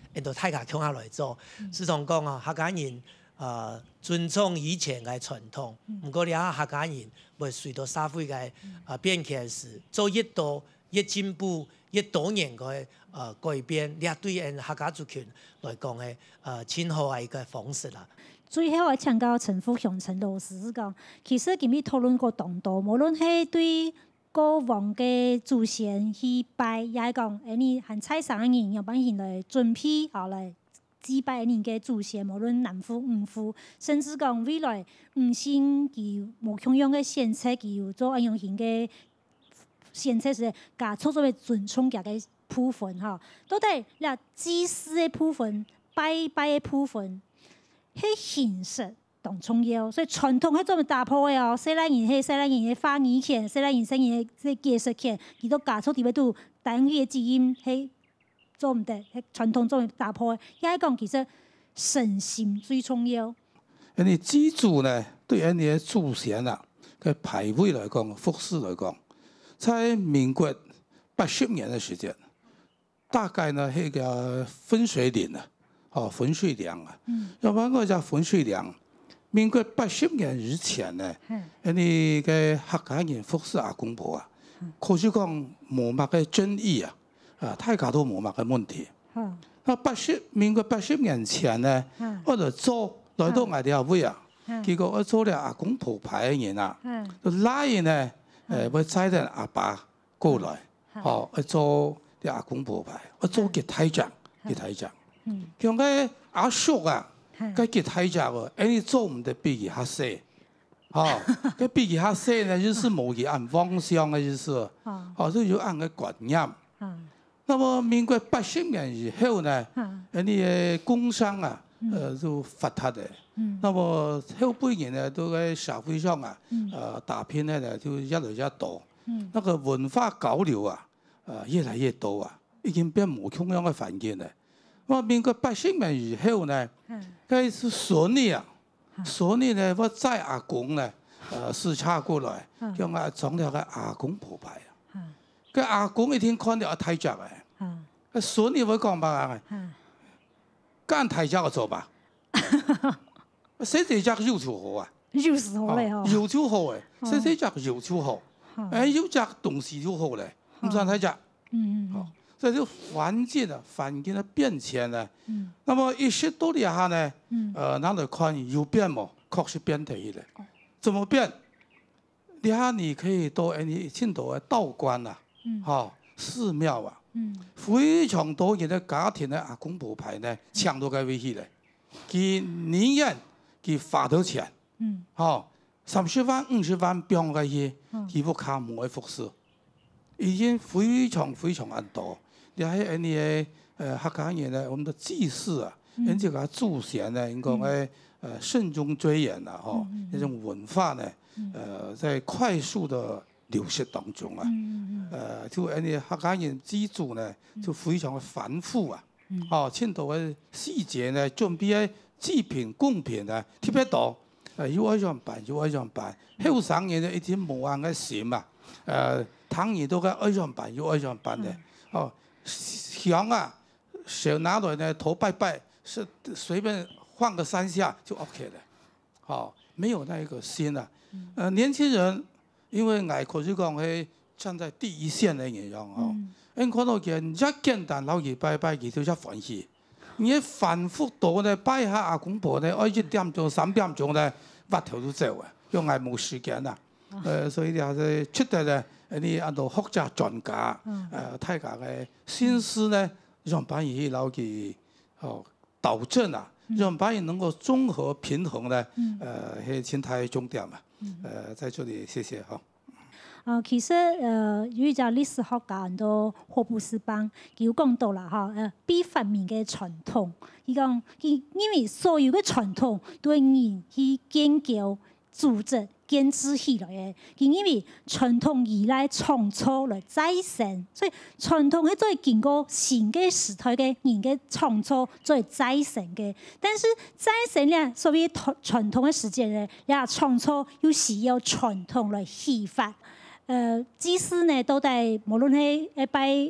因到太家乡下来做。是从讲哦，客家人呃尊重以前嘅传统，不过你啊客家人会随着社会嘅啊变起来时，做越多越进步。越多年嘅呃改变，你对因客家族群来讲嘅呃很好嘅一个方式啦。 最后我请教陈福雄陈老师是讲，其实今日讨论过同多，无论是对过往嘅祖先去拜，也系讲，誒你含菜生嘅人，有幫人來準備後來祭拜人嘅祖先，無論男婦女婦，甚至講未來五星佢無同樣嘅獻祭，佢有做一樣型嘅。獻祭是甲操作嘅尊重甲嘅部分吼，到底嗱祭祀嘅部分、拜拜嘅部分，迄形式同重要，所以傳統係做唔打破嘅哦。西蘭人係西蘭人嘅花語權，西蘭人生嘅嘅技術權，佢都甲操特別都單語嘅基因係做唔得，係傳統做唔打破嘅。也係講其實誠心最重要。 人哋祭祖呢，對人哋嘅祖先啊嘅牌位來講、服飾來講。在民國八十年的時間，大概呢係個分水嶺啊，哦分水嶺啊。嗯。要不然我就分水嶺。民國八十年以前呢，人哋嘅客家人服侍阿公婆啊，可是講冇乜嘅爭議啊，啊大家都冇乜嘅問題。嗯。那八十民國八十年前呢，我就做來到我哋阿位啊，結果我做咗阿公婆牌嘅人啊，就拉人呢。誒，我載啲阿爸過來，哦，我做啲阿公婆牌，我做結體長，結體長。像個阿叔啊，個結體長喎，誒你做唔得比佢較細，哦，個比佢較細呢，就是冇佢按方向嘅意思，哦，就要按個觀念。那麼民國八十年以後呢，誒你嘅工商啊，誒就發達嘅。嗯、那麼後輩人呢，都喺社會上啊，誒、呃、打拼呢就越來越多。嗯、那個文化交流啊，誒、呃、越來越多啊，已經變冇同樣嘅環境啦。我民國八十年以後呢，佢是孫女啊，孫女呢，我載阿公呢，誒視察過來，叫我裝咗個阿公鋪牌啊。個阿公一天看到阿太宅嘅，個孫女會講吧，幹太宅我做吧。細細隻肉就好啊， 肉是好嘞哦， 肉就好誒，細細隻肉就好，誒有隻東西就好咧，唔算太隻。嗯嗯。所以就環境啊，環境嘅變遷呢，嗯，那麼一十多年下呢，嗯，呃，拿來看有變冇，確實變得嘅。怎麼變？你下你可以到誒你青島嘅道觀啊，嗯，嚇寺廟啊，嗯，非常多人嘅家庭嘅阿公婆牌呢，搶到嘅位去咧，佢寧願。佢花到錢，嗯，嚇三十萬、五十萬標嘅嘢，佢不靠冇嘅服飾，已經非常非常之多。你喺人哋誒客家人咧，我們的祭祀啊，人哋個祖先咧，應該誒誒慎終追遠啊，嗬，呢種文化呢，誒在快速的流失當中啊，誒就人哋客家人祭祖呢，就非常嘅繁複啊，哦，青島嘅細節呢，準備喺。祭品供品啊，特別多，誒要一樣辦，要一樣辦。後生人咧一啲冇啱嘅事啊，誒唐人都嘅一樣辦，要一樣辦嘅。哦，香啊，手拿來呢頭拜拜，是隨便放個三下就 OK 了。好，沒有那一個心啊。誒年輕人，因為外國就講係站在第一線嘅人樣哦，你看到佢一簡單老爺拜拜，佢就一歡喜。你反覆到呢，拜下阿公婆呢，一點鐘、三點鐘呢，挖頭都走啊，因為冇時間啊。誒、呃，所以就係出嚟呢，你按照學者專家，誒大家嘅心思呢，讓把嘢撈佢哦導正啊，讓把嘢能夠綜合平衡呢，誒係前台重點啊。誒、呃，在這裡謝謝哈。 啊，其實誒有一隻歷史學家叫做霍布斯邦，佢講到啦嚇，誒比發明嘅傳統，佢講佢因為所有嘅傳統都係人去研究、組織、建設起來嘅，佢因為傳統依賴創造來再生，所以傳統係做經過新嘅時代嘅人嘅創造做再生嘅，但是再生咧，所謂傳統嘅時間咧，你話創造又需要傳統來啟發。誒祭祀呢，都係無論係誒拜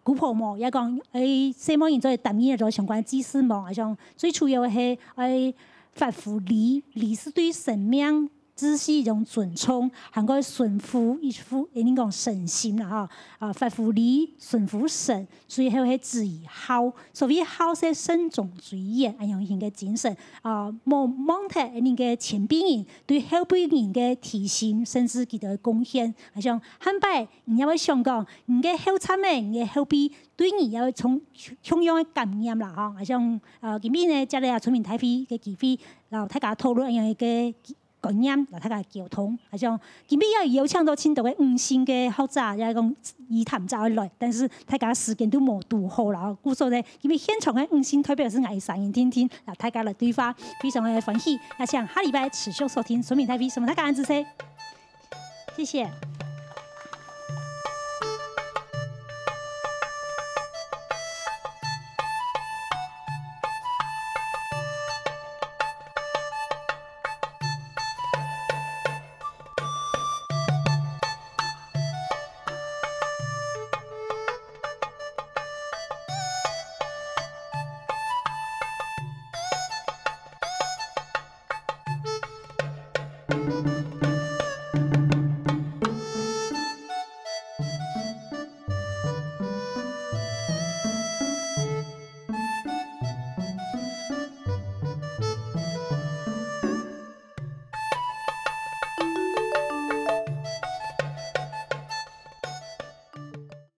古婆墓，也讲诶，西方人做谈面做相关祭祀墓，啊像最主要係誒發乎禮，禮是對神明。只是一種尊崇，含個順服一副，誒，你講神心啦，哈，啊，發乎禮，順服神，最後係至於孝，所謂孝係慎終追遠，係用人嘅精神，啊，冇忘記你嘅前輩人對後輩人嘅提醒，甚至佢哋嘅貢獻，係像漢拜，你要想講，你嘅後參嘅，你嘅後輩對你要從同樣嘅感染啦，哈，係像啊，今邊呢，接嚟啊，村民大會嘅機會，然後大家討論一樣嘅。觀念，嗱，大家交通，係像今邊也有請到青島嘅五星嘅學者，也講以談再來，但是大家時間都冇拄好啦。故所咧，今邊現場嘅五星代表是藝上人聽聽，嗱，大家來對話，非常嘅歡喜。也請下禮拜持續收聽村民大會，什麼大家支持，謝謝。 Thank you.